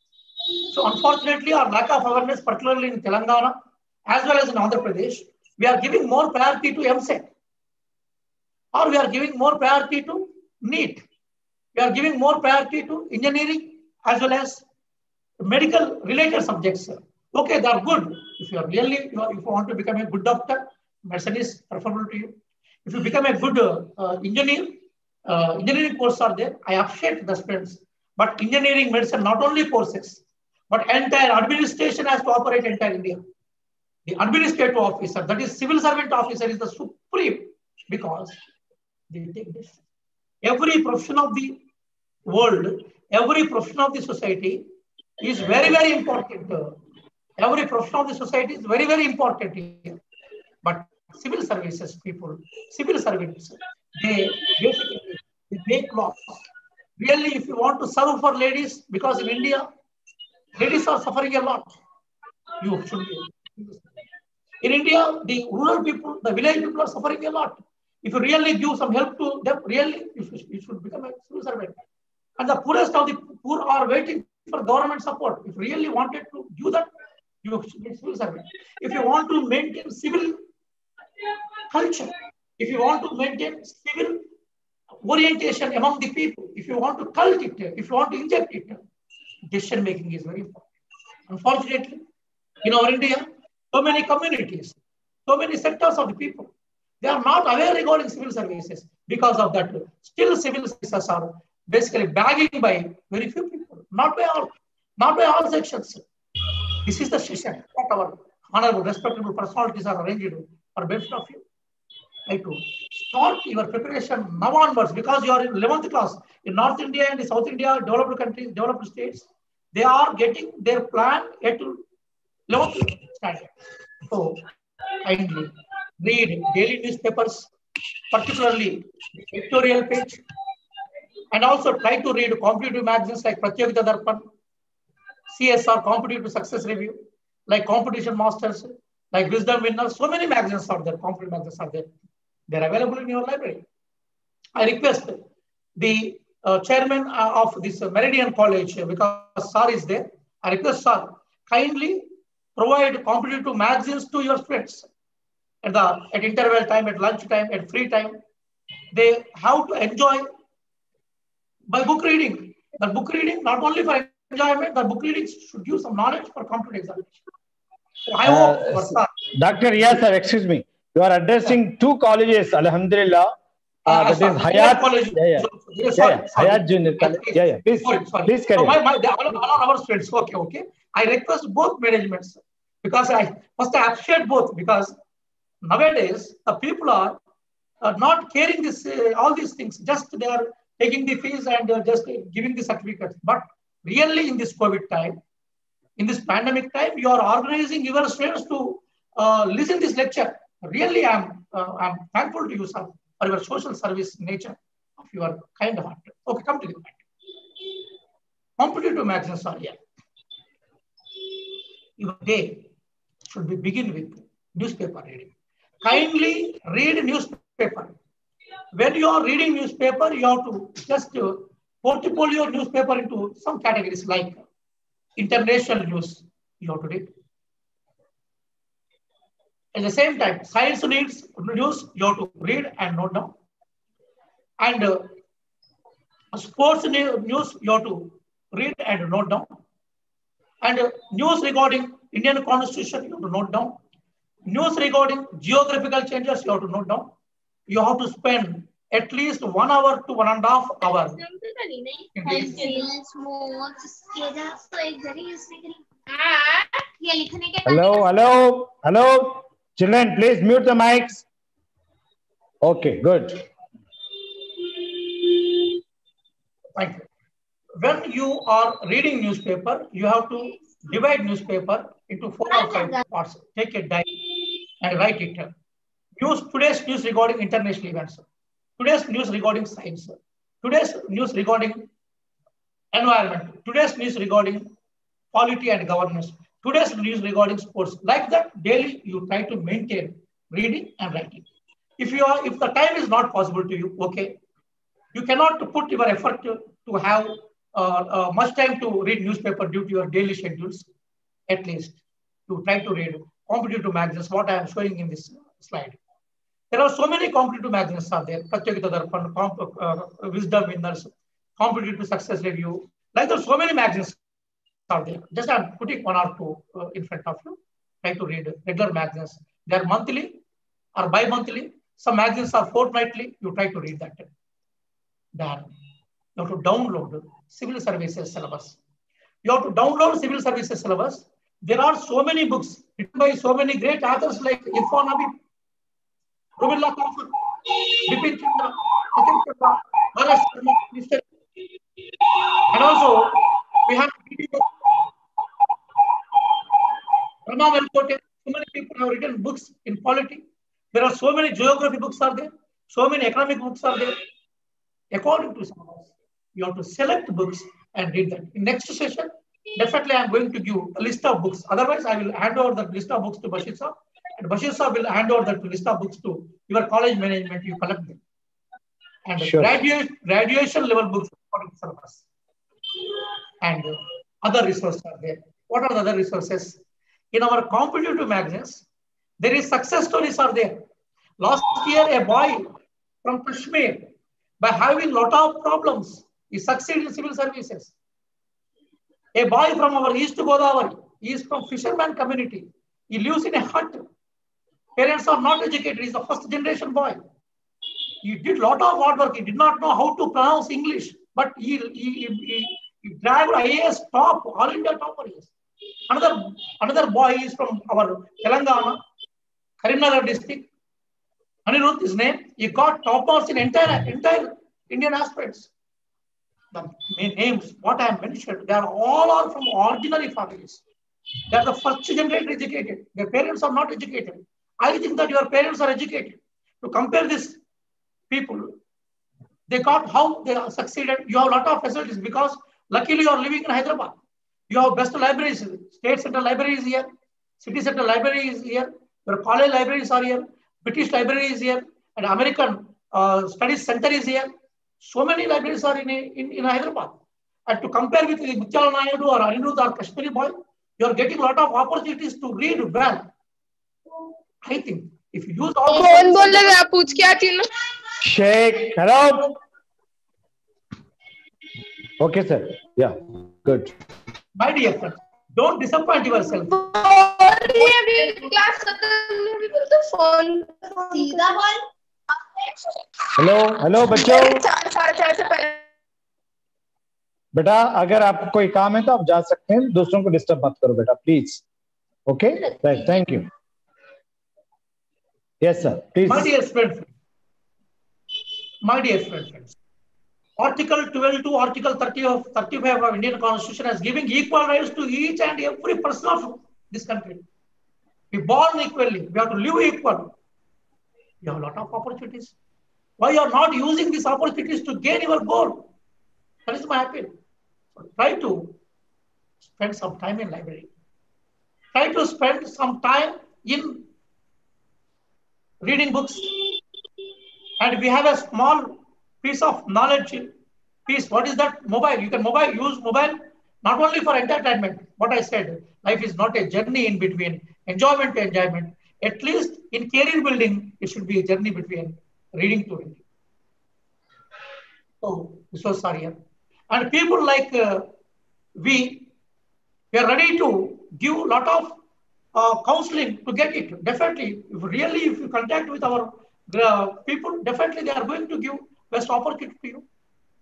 So unfortunately, our lack of awareness, particularly in Telangana, as well as in Andhra Pradesh, we are giving more priority to M SET. Or we are giving more priority to NEET. We are giving more priority to engineering as well as medical related subjects. Okay, they are good. If you are really, if you want to become a good doctor, medicine is preferable to you. If you become a good uh, uh, engineer, uh, engineering courses are there. I appreciate the students. But engineering, medicine, not only courses, but entire administration has to operate entire India. The administrative officer, that is civil servant officer, is the supreme because they take this. Every profession of the world, every profession of the society is very, very important. Every profession of the society is very, very important here. But civil services people, civil servants, they basically they make laws. Really, if you want to serve for ladies, because in India, ladies are suffering a lot. You should be. In India, the rural people, the village people are suffering a lot. If you really give some help to them, really, you should, you should become a civil servant. And the poorest of the poor are waiting for government support. If you really wanted to do that, you should be a civil servant. If you want to maintain civil culture, if you want to maintain civil orientation among the people, if you want to cult it, if you want to inject it, decision making is very important. Unfortunately, in our India, so many communities, so many sectors of the people, they are not aware regarding civil services. Because of that, still civil services are basically bagging by very few people, not by all, not by all sections. This is the session that our honorable, respectable personalities are arranged for benefit of you. Right to start your preparation now onwards, because you are in eleventh class. In North India and South India, developed countries, developed states, they are getting their plan at eleventh standard. So kindly read daily newspapers, particularly the editorial page, and also try to read competitive magazines like Pratyogita Darpan, C S R Competitive Success Review, like Competition Masters, like Wisdom Winners. So many magazines are there, competitive magazines are there. They're available in your library. I request the uh, chairman of this uh, Meridian College, because Sir is there, I request Sir, kindly provide competitive magazines to your students at the at interval time, at lunch time, at free time. They have to enjoy by book reading. The book reading, not only for enjoyment, the book reading should give some knowledge for competitive examination. So I hope, Uh, Sir, Doctor Yes, sir, excuse me. You are addressing two colleges, Alhamdulillah. Uh, Uh, that sorry, is Junior Hayat. College. Yeah, yeah. So- yeah, Yeah, sorry, yeah. sorry. Hayat Junior College. Yeah, yeah. Please, Sorry, sorry. please carry So my, on. my, they are all, all our students. Okay, okay. I request both managements because I first I appreciate both, because nowadays the people are uh, not caring this uh, all these things. Just they are taking the fees and uh, just uh, giving the certificates. But really, in this COVID time, in this pandemic time, you are organizing your students to uh, listen this lecture. Really, I'm uh, I'm thankful to you, sir, for your social service nature of your kind heart. Okay, come to the point. Competitive magazines are here. Your day should be begin with newspaper reading. Kindly read newspaper. When you are reading newspaper, you have to just uh, portfolio newspaper into some categories like international news. You have to read. At the same time, science needs news. You have to read and note down. And uh, sports news you have to read and note down. And uh, news regarding Indian Constitution you have to note down. News regarding geographical changes you have to note down. You have to spend at least one hour to one and a half hour. in reading. Hello, hello, hello. Children, please mute the mics. Okay, good. Thank you. When you are reading newspaper, you have to divide newspaper into four or five parts. Take a diary and write it. News, today's news regarding international events. Today's news regarding science. Today's news regarding environment. Today's news regarding polity and governance. Today's news regarding sports. Like that, daily you try to maintain reading and writing. If you are, if the time is not possible to you, okay, you cannot put your effort to, to have uh, uh, much time to read newspaper due to your daily schedules. At least you try to read competitive magazines. What I am showing in this slide. There are so many competitive magazines are there. Pratyogita Darpan, comp, uh, Wisdom Winners, Competitive Success Review. Like there are so many magazines are there. Just I'm putting one or two uh, in front of you. Try to read regular magazines. They are monthly or bi-monthly. Some magazines are fortnightly. You try to read that. Then you have to download civil services syllabus. You have to download civil services syllabus. There are so many books written by so many great authors like Irfan Habib, Rubullah Kafur, Bipin Chandra, Atim Chandra, Maharaj Sharma, Mister And also, we have Rama Velkote. So many people have written books in polity. There are so many geography books are there. So many economic books are there. According to syllabus, you have to select books and read them. In next session, definitely I am going to give a list of books. Otherwise, I will hand over the list of books to Bashir Saab. And Bashir Saab will hand over the list of books to your college management. You collect them. And Sure. graduate, graduation level books according to syllabus. And uh, other resources are there. What are the other resources? In our competitive magazines, there is success stories are there. Last year, a boy from Kashmir, by having lot of problems, he succeeded in civil services. A boy from our East Godavari, he is from fisherman community. He lives in a hut. Parents are not educated. He is the first generation boy. He did lot of hard work. He did not know how to pronounce English, but he, he, he, he dragged I A S top, all India topper. He is. Another, another boy is from our Telangana, Karimnagar district. Anirudh, his name, he got top marks in entire, entire Indian aspects. The names, what I have mentioned, they are all are from ordinary families. They are the first generation educated. Their parents are not educated. I think that your parents are educated. To compare this people, they got how they succeeded. You have a lot of facilities because luckily you are living in Hyderabad. You have best libraries. State Central Library is here. City Central Library is here. Your college libraries are here. British Library is here. And American uh, Studies Center is here. So many libraries are in, in, in Hyderabad. And to compare with the Mutyala Naidu or Anirudh or Kashmiri boy, you are getting a lot of opportunities to read well. I think if you use all कौन बोल रहे हैं आप पूछ क्या थी ना Sheikh, hello. Okay, sir. Yeah, good. My dear friends, don't disappoint yourself. Class खत्म होने भी तो फोन सीधा बोल हेलो हेलो बच्चों, चार साढ़े चार से पहले बेटा अगर आपको कोई काम है तो आप जा सकते हैं, दूसरों को डिस्टर्ब मत करो बेटा please. Okay, right, thank you. Yes sir, please. My dear friends, my dear friends, Article twelve to Article thirty of thirty-five of Indian Constitution is giving equal rights to each and every person of this country. We born equally. We have to live equally. You have a lot of opportunities. Why you are not using these opportunities to gain your goal? That is my appeal. So try to spend some time in library. Try to spend some time in reading books. And we have a small piece of knowledge piece. What is that? Mobile. You can mobile use mobile not only for entertainment. What I said, life is not a journey in between enjoyment to enjoyment. At least in career building, it should be a journey between reading to reading. So this was Sarya. And people like uh, we, we are ready to give a lot of uh, counseling to get it. Definitely, if really, if you contact with our uh, people, definitely they are going to give best opportunity to you.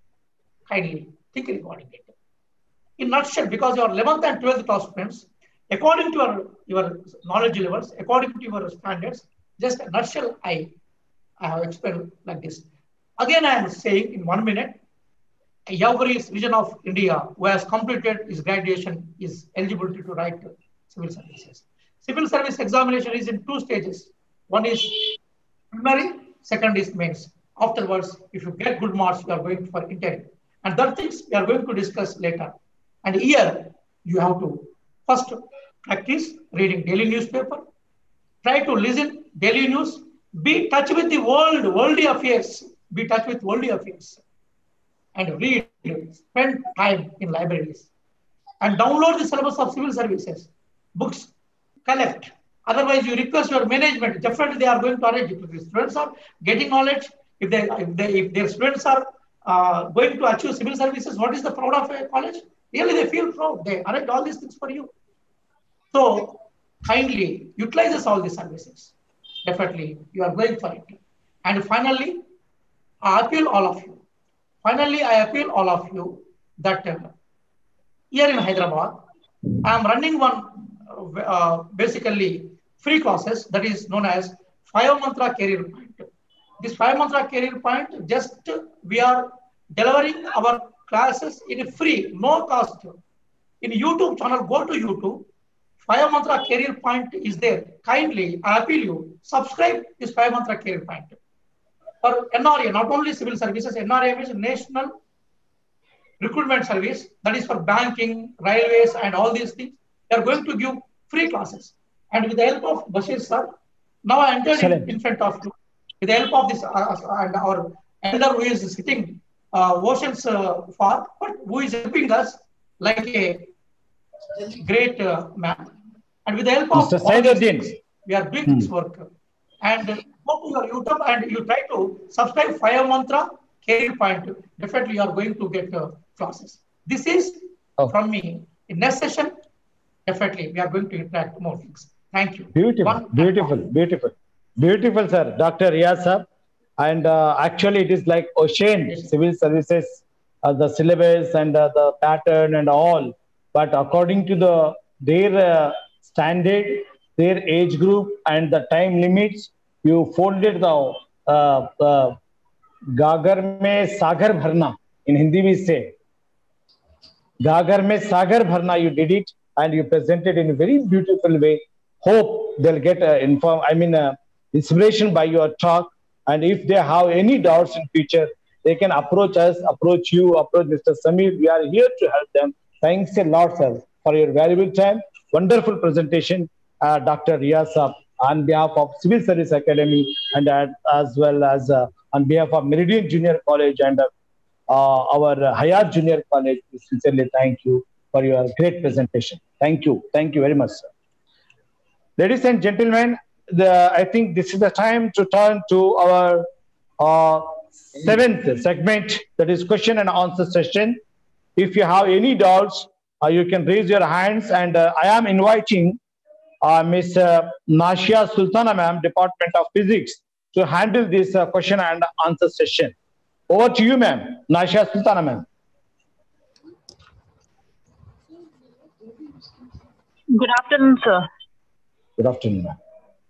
Kindly think regarding it. In nutshell, because your eleventh and twelfth class students, according to your, your knowledge levels, according to your standards, just a nutshell, I, I have explained like this. Again, I am saying in one minute, every citizen of India who has completed his graduation is eligible to write civil services. Civil service examination is in two stages. One is preliminary, second is mains. Afterwards, if you get good marks, you are going for interview. And that things we are going to discuss later. And here, you have to first practice reading daily newspaper. Try to listen daily news. Be in touch with the world, worldly affairs. Be in touch with worldly affairs. And read, spend time in libraries. And download the syllabus of civil services. Books, collect. Otherwise, you request your management. Definitely, they are going to arrange. If the students are getting knowledge, if they, if, they, if their students are uh, going to achieve civil services, what is the proud of a college? Really, they feel proud. They arrange all these things for you. So, kindly utilize all these services. Definitely, you are going for it. And finally, I appeal all of you. Finally, I appeal all of you that uh, here in Hyderabad, I am running one uh, basically free classes that is known as Five Mantra Career Point. This Five Mantra Career Point, just we are delivering our classes in free, no cost. In YouTube channel, go to YouTube. Five Mantra Career Point is there. Kindly, I appeal you, subscribe this Five Mantra Career Point. For N R A, not only civil services, N R A is National Recruitment Service, that is for banking, railways, and all these things. They are going to give free classes. And with the help of Bashir sir, now I entered in, in front of you. With the help of this, uh, and our elder who is sitting uh, oceans uh, far, but who is helping us like a great uh, man. And with the help of Mister all these Saiduddin, things, we are doing Hmm. this work. And go to your YouTube and you try to subscribe Fire Mantra Career Point. Definitely, you are going to get uh, classes. This is Oh. from me. In next session, definitely, we are going to interact more things. Thank you. beautiful, One and beautiful, all. beautiful, beautiful, sir. Doctor Riyaz sir. And uh, actually, it is like ocean Yes. civil services, uh, the syllabus and uh, the pattern and all. But according to the their uh, standard, their age group and the time limits, you folded the uh, uh, गागर में सागर भरना. In Hindi we say गागर में सागर भरना. You did it and you presented in a very beautiful way. Hope they'll get uh, inform. I mean uh, inspiration by your talk. And if they have any doubts in future, they can approach us, approach you, approach Mister Samir. We are here to help them. Thanks a lot, sir, for your valuable time. Wonderful presentation, uh, Doctor Riyaz Saab, on behalf of Civil Service Academy and uh, as well as uh, on behalf of Meridian Junior College and uh, uh, our Hayat Junior College. We sincerely thank you for your great presentation. Thank you. Thank you very much, sir. Ladies and gentlemen, the, I think this is the time to turn to our uh, seventh segment, that is question and answer session. If you have any doubts, uh, you can raise your hands, and uh, I am inviting uh, Miss Uh, Nashia Sultana ma'am, Department of Physics, to handle this uh, question and answer session. Over to you, ma'am. Nashia Sultana ma'am. Good afternoon, sir. Good afternoon, ma'am.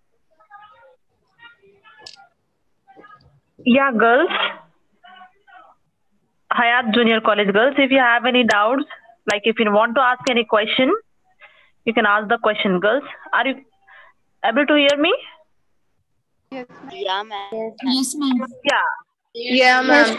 Yeah, girls. Hayat Junior College girls, if you have any doubts, like if you want to ask any question, you can ask the question, girls. Are you able to hear me? Yeah, ma'am. Yes, ma'am. Yeah. Yeah, ma'am.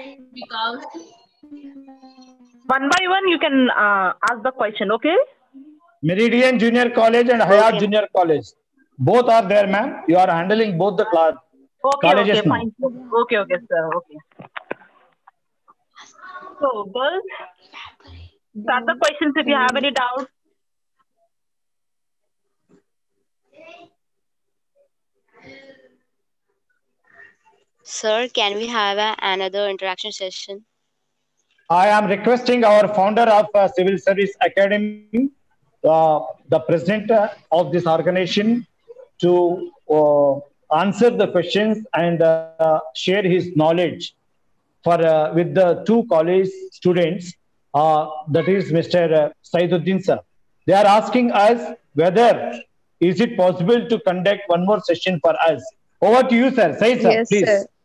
One by one, you can uh, ask the question, okay? Meridian Junior College and Hayat Okay. Junior College. Both are there, ma'am. You are handling both the class Okay, colleges okay, now. fine. Okay, okay, sir, okay. So, girls, start the questions if you have any doubts. Sir, can we have a, another interaction session? I am requesting our founder of uh, Civil Service Academy, uh, the president uh, of this organization, to uh, answer the questions and uh, share his knowledge for uh, with the two college students. Uh, that is Mister Uh, Saiduddin sir. They are asking us whether is it possible to conduct one more session for us. Over to you, sir. Say, sir, Yes, please. sir.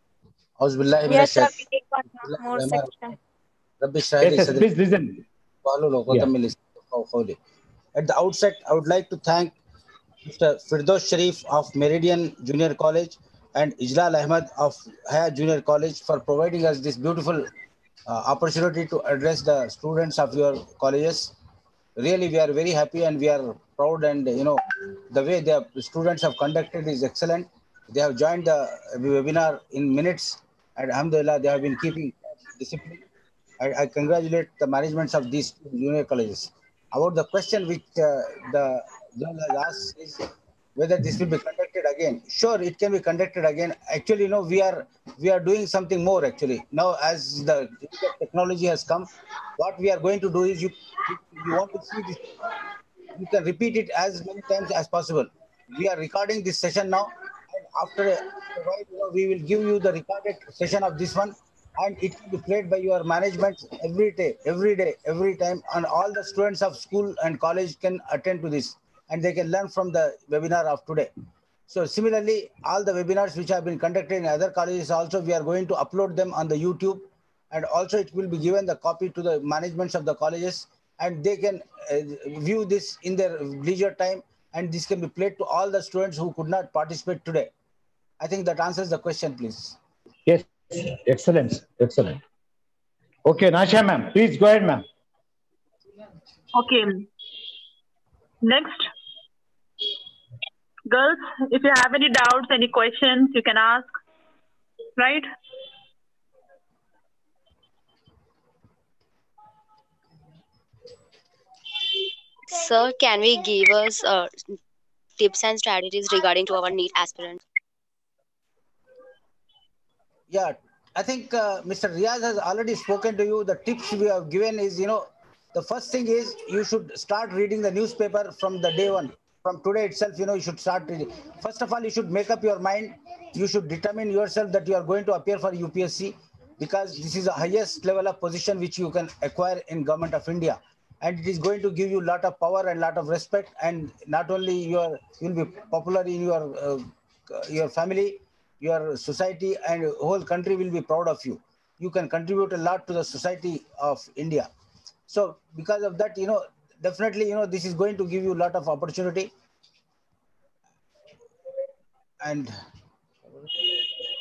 أعوذ بالله من Yes, sir. الشيطان We take one more section. رب اشرح Yes, لي yes, صدري please listen. واحلل عقدة Yeah. من لساني يفقهوا قولي. At the outset, I would like to thank Mister Firdaus Sharif of Meridian Junior College and Ijlal Ahmed of Hayat Junior College for providing us this beautiful uh, opportunity to address the students of your colleges. Really, we are very happy and we are proud, and you know the way the students have conducted is excellent. They have joined the webinar in minutes, and alhamdulillah, they have been keeping discipline. I, I congratulate the managements of these junior colleges. About the question which uh, the girl has asked is whether this will be conducted again. Sure, it can be conducted again. Actually, you know, we are we are doing something more actually. Now, as the technology has come, what we are going to do is you you want to see this, you can repeat it as many times as possible. We are recording this session now, and after a, after a while, you know, we will give you the recorded session of this one, and it will be played by your management every day, every day, every time, and all the students of school and college can attend to this, and they can learn from the webinar of today. So similarly, all the webinars which have been conducted in other colleges also, we are going to upload them on the YouTube, and also it will be given the copy to the managements of the colleges, and they can uh, view this in their leisure time, and this can be played to all the students who could not participate today. I think that answers the question, please. Yes, excellent, excellent. Okay, Nasha ma'am, please go ahead, ma'am. Okay. Next. Girls, if you have any doubts, any questions, you can ask. Right? Sir, can we give us uh, tips and strategies regarding to our NEET aspirants? Yeah, I think uh, Mister Riaz has already spoken to you. The tips we have given is, you know, the first thing is you should start reading the newspaper from the day one. From today itself, you know, you should start reading. First of all, you should make up your mind. You should determine yourself that you are going to appear for U P S C, because this is the highest level of position which you can acquire in Government of India. And it is going to give you a lot of power and a lot of respect. And not only you are, you'll be popular in your, uh, your family, your society, and whole country will be proud of you. You can contribute a lot to the society of India. So because of that, you know, definitely, you know, this is going to give you a lot of opportunity. And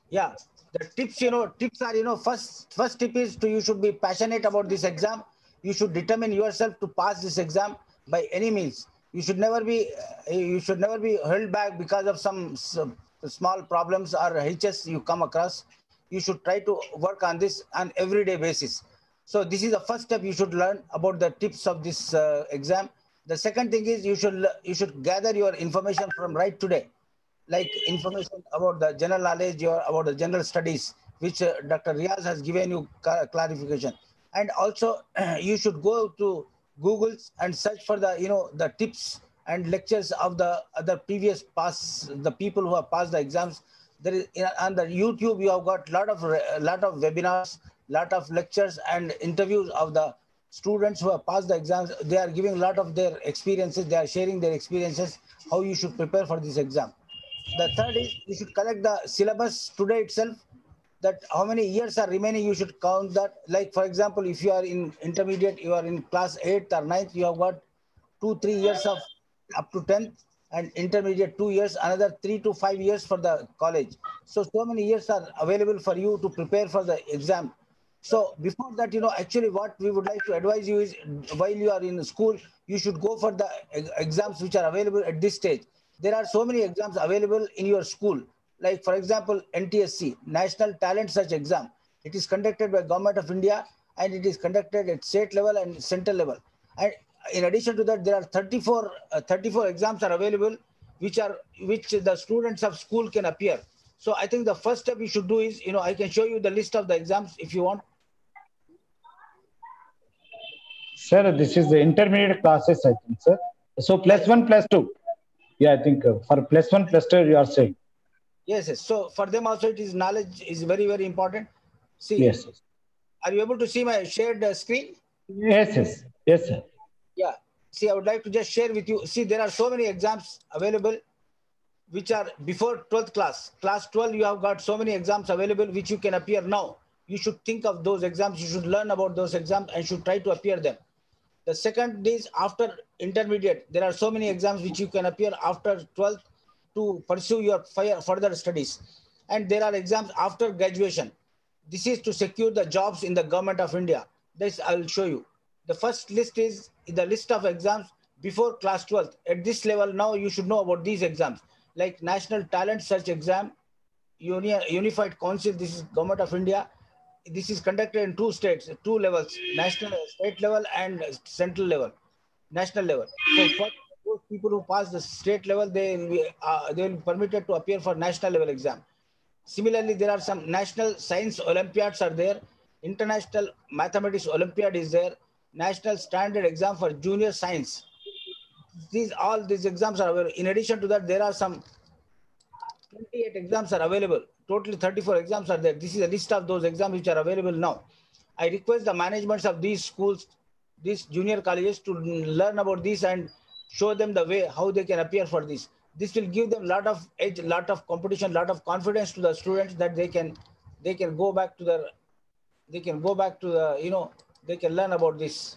Yeah, the tips, you know, tips are, you know, first first tip is to you should be passionate about this exam. You should determine yourself to pass this exam by any means. You should never be uh, you should never be held back because of some, some small problems or hitches you come across. You should try to work on this on everyday basis. So this is the first step you should learn about the tips of this uh, exam. The second thing is you should you should gather your information from right today, like information about the general knowledge or about the general studies, which uh, Doctor Riaz has given you clarification. And also you should go to Google and search for the, you know, the tips and lectures of the other previous pass, the people who have passed the exams. There is on the YouTube, you have got lot of lot of webinars, lot of lectures and interviews of the students who have passed the exams. They are giving a lot of their experiences. They are sharing their experiences, how you should prepare for this exam. The third is you should collect the syllabus today itself, that how many years are remaining, you should count that. Like, for example, if you are in intermediate, you are in class eighth or ninth, you have got two, three years of up to tenth, and intermediate two years, another three to five years for the college. So, so many years are available for you to prepare for the exam. So before that, you know, actually what we would like to advise you is while you are in school, you should go for the exams which are available at this stage. There are so many exams available in your school. Like, for example, N T S C, National Talent Search Exam. It is conducted by Government of India and it is conducted at state level and central level. And in addition to that, there are thirty-four, uh, thirty-four exams are available, which are which the students of school can appear. So I think the first step you should do is, you know, I can show you the list of the exams if you want. Sir, this is the intermediate classes, I think, sir. So plus one, plus two. Yeah, I think uh, for plus one, plus two, you are saying. Yes, yes. So for them also, it is knowledge is very, very important. See, yes, yes. Are you able to see my shared uh, screen? Yes, yes, yes, sir. Yeah. See, I would like to just share with you. See, there are so many exams available which are before twelfth class. Class twelve, you have got so many exams available which you can appear now. You should think of those exams. You should learn about those exams and should try to appear them. The second is after intermediate. There are so many exams which you can appear after twelfth to pursue your further studies. And there are exams after graduation. This is to secure the jobs in the Government of India. This I will show you. The first list is the list of exams before class twelfth. At this level now, you should know about these exams. Like National Talent Search Exam, Uni Unified Council, this is Government of India. This is conducted in two states, two levels, national, state level and central level, national level. So for those people who pass the state level, they will be, uh, they will be permitted to appear for national level exam. Similarly, there are some national science Olympiads are there, international mathematics Olympiad is there, national standard exam for junior science. These all these exams are available. In addition to that, there are some twenty-eight exams are available. Totally thirty-four exams are there. This is a list of those exams which are available now. I request the managements of these schools, these junior colleges, to learn about this and show them the way how they can appear for this. This will give them a lot of edge, lot of competition, lot of confidence to the students that they can they can go back to the they can go back to the you know they can learn about this.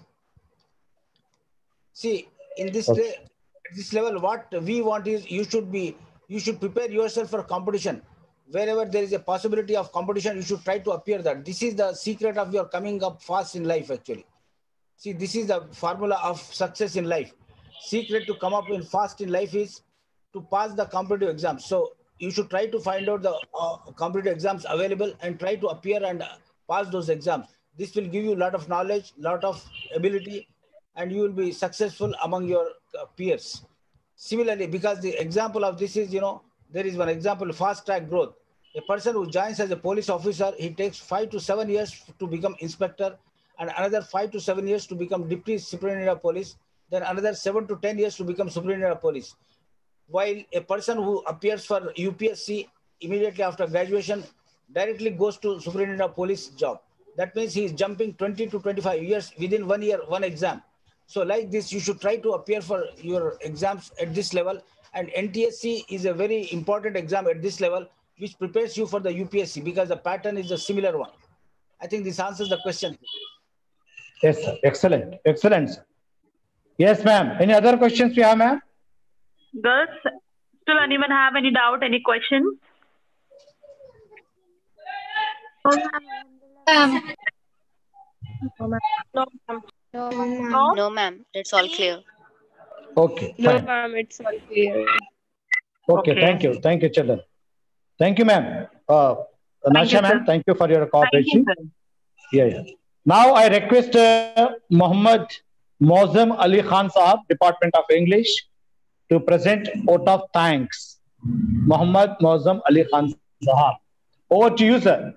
See, in this Okay. at this level, what we want is you should be you should prepare yourself for competition. Wherever there is a possibility of competition, you should try to appear that. This is the secret of your coming up fast in life, actually. See, this is the formula of success in life. Secret to come up in fast in life is to pass the competitive exams. So you should try to find out the uh, competitive exams available and try to appear and uh, pass those exams. This will give you a lot of knowledge, lot of ability, and you will be successful among your uh, peers. Similarly, because the example of this is, you know, there is one example, fast track growth. A person who joins as a police officer, he takes five to seven years to become inspector, and another five to seven years to become deputy superintendent of police, then another seven to ten years to become superintendent of police. While a person who appears for U P S C immediately after graduation directly goes to superintendent of police job. That means he is jumping twenty to twenty-five years within one year, one exam. So like this, you should try to appear for your exams at this level. And N T S C is a very important exam at this level, which prepares you for the U P S C because the pattern is a similar one. I think this answers the question. Yes, sir. Excellent. Excellent, sir. Yes, ma'am. Any other questions you have, ma'am? Girls, still anyone have any doubt, any question? Um, No, ma'am. no, ma'am. No, ma'am. No, ma'am. It's all clear. Okay, No, fine. ma'am. It's all clear. Okay, Okay. thank you. Thank you, children. Thank you, ma'am. Uh, Thank you, Nasha, sir. ma'am, thank you for your Thank you, cooperation. sir. Yeah, yeah. Now I request uh, Mohammed Mozam Ali Khan Sahab, Department of English, to present vote of thanks. Mohammed Mozam Ali Khan Sahab. Over to you, sir.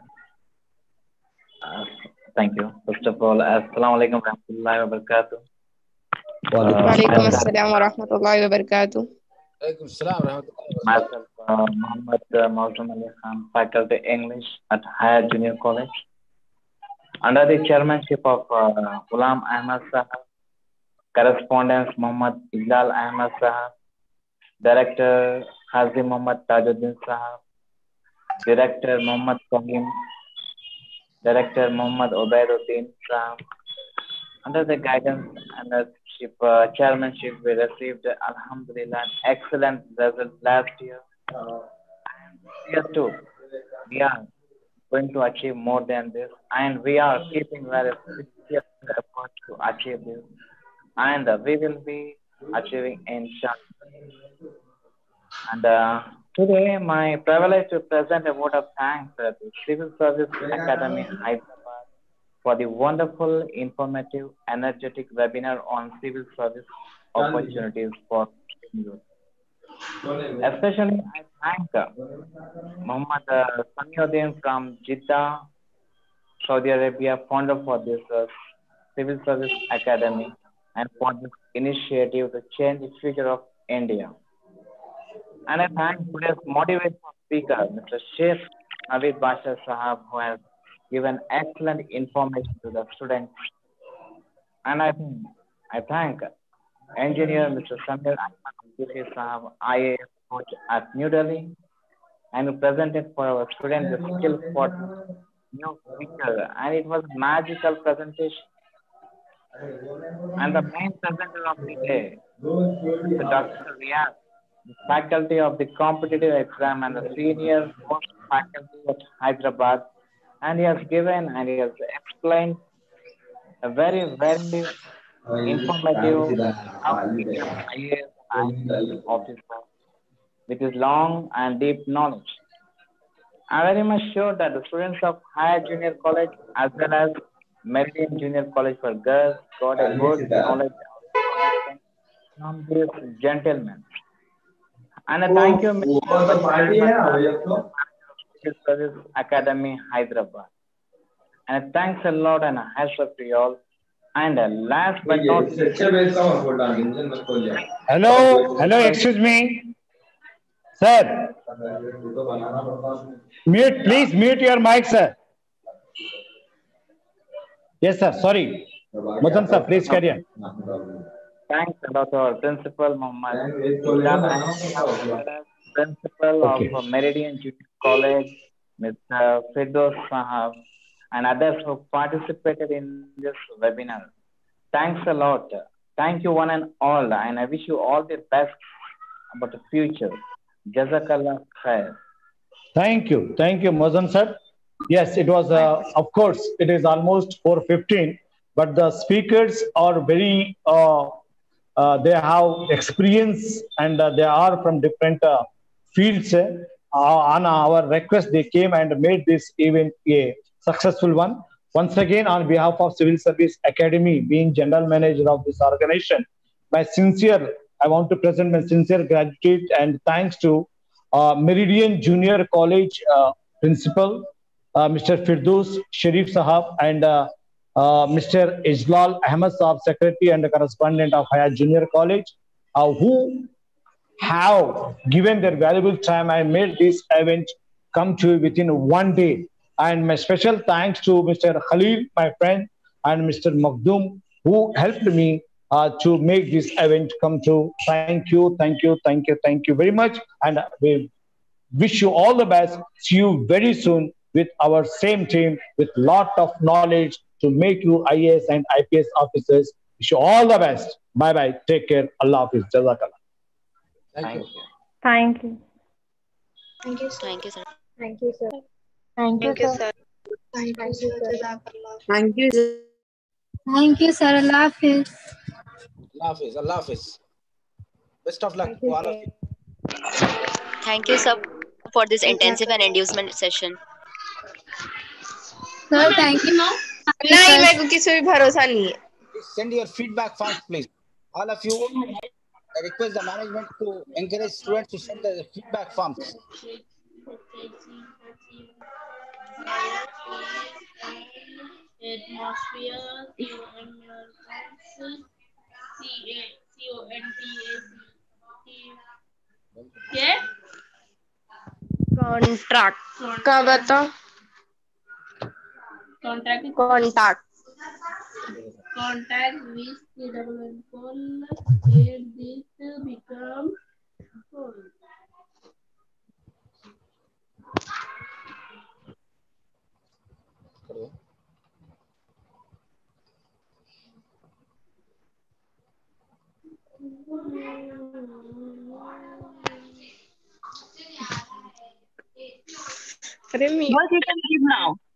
Uh, thank you. First of all, Assalamu alaikum warahmatullahi wabarakatuh. Walaikum Uh, Walaikum assalam. myself, assalam wa rahmatullahi wa barakatuh. Alaikum salam wa rahmatullahi wa barakatuh. myself uh, Muhammad uh, Mausam Ali Khan, Faculty English at Higher Junior College. Under the chairmanship of uh, Ghulam Ahmad Sahab, correspondence Muhammad Ijlal Ahmad Sahab, Director Hazi Muhammad Tajuddin Sahab, Director Muhammad Fahim, Director Muhammad Ubaiduddin Sahab. Under the guidance and the chief, uh, chairmanship, we received, uh, Alhamdulillah, excellent result last year. And here too, we are going to achieve more than this, and we are keeping very serious effort to achieve this, and uh, we will be achieving inshallah. And uh, today, my privilege to present a word of thanks uh, to Civil Service Academy Hyderabad for the wonderful, informative, energetic webinar on civil service opportunities for youth. Especially, I thank uh, Muhammad uh, Samiuddin from Jeddah, Saudi Arabia, founder for this uh, Civil Service Academy and for this initiative to change the future of India. And I thank today's motivational speaker, Mister Sheikh Naveed Basha Sahab, who has given excellent information to the students. And I think I thank engineer Mister Samir Ahmed Sahab, I A S coach at New Delhi, and who presented for our students the skill for new future. And it was magical presentation. And the main presenter of the day, Mister Doctor Riyaz, the faculty of the competitive exam and the senior most faculty at Hyderabad, and he has given and he has explained a very, very informative how to become I A S and I P S officer with his long and deep knowledge. I'm very much sure that the students of Higher Junior College as well as Meridian Junior College for Girls got a good knowledge from these gentlemen. And I thank you, Mister Civil Service Academy, Hyderabad. And thanks a lot and a hats off to you all. And uh, last but not least, Hello, hello, excuse me. Sir, mute, please mute your mic, sir. Yes, sir, sorry. Muzam sir, please carry on. thanks a lot to our principal, Muhammad Islam, principal Okay. of Meridian Junior College, Mister Firdaus Sahab, and others who participated in this webinar. Thanks a lot. Thank you one and all, and I wish you all the best about the future. Jazakallah khair. Thank you. Thank you, Mozam sir. Yes, it was, uh, of course, it is almost four fifteen, but the speakers are very, uh, uh, they have experience and uh, they are from different uh, fields. Uh, on our request, they came and made this event a successful one. Once again, on behalf of Civil Service Academy, being general manager of this organization, my sincere, I want to present my sincere gratitude and thanks to uh, Meridian Junior College uh, principal, uh, Mister Firdaus Sharif Sahab, and uh, uh, Mister Ijlal Ahmed Sahab, secretary and correspondent of Higher Junior College, uh, who have given their valuable time and made this event come to within one day. And my special thanks to Mister Khalil, my friend, and Mister Makhdoom, who helped me uh, to make this event come true. Thank you, thank you, thank you, thank you very much. And we wish you all the best. See you very soon with our same team with lot of knowledge to make you I A S and I P S officers. Wish you all the best. Bye-bye. Take care. Allah Hafiz. Jazakallah. Thank you. Thank you. Thank you, sir. Thank you, sir. Thank you, sir. Thank you, Thank you, sir. sir. Thank you, sir. Thank you. Thank you, sir. Allah Hafiz. Allah Hafiz. Allah Hafiz. Best of luck to all of you. Thank you, sir, for this intensive and inducement session. Sir, thank you. नहीं मेरे को किसी भी भरोसा नहीं है. Please send your feedback forms, please. All of you, I request the management to encourage students to send the feedback forms. Atmosphere, C O N C A C O N T A C. Yeah? Contract. का बता? Contact. Contact. Contact with the double call. Where this become full. अरे मी Girls, you can leave now.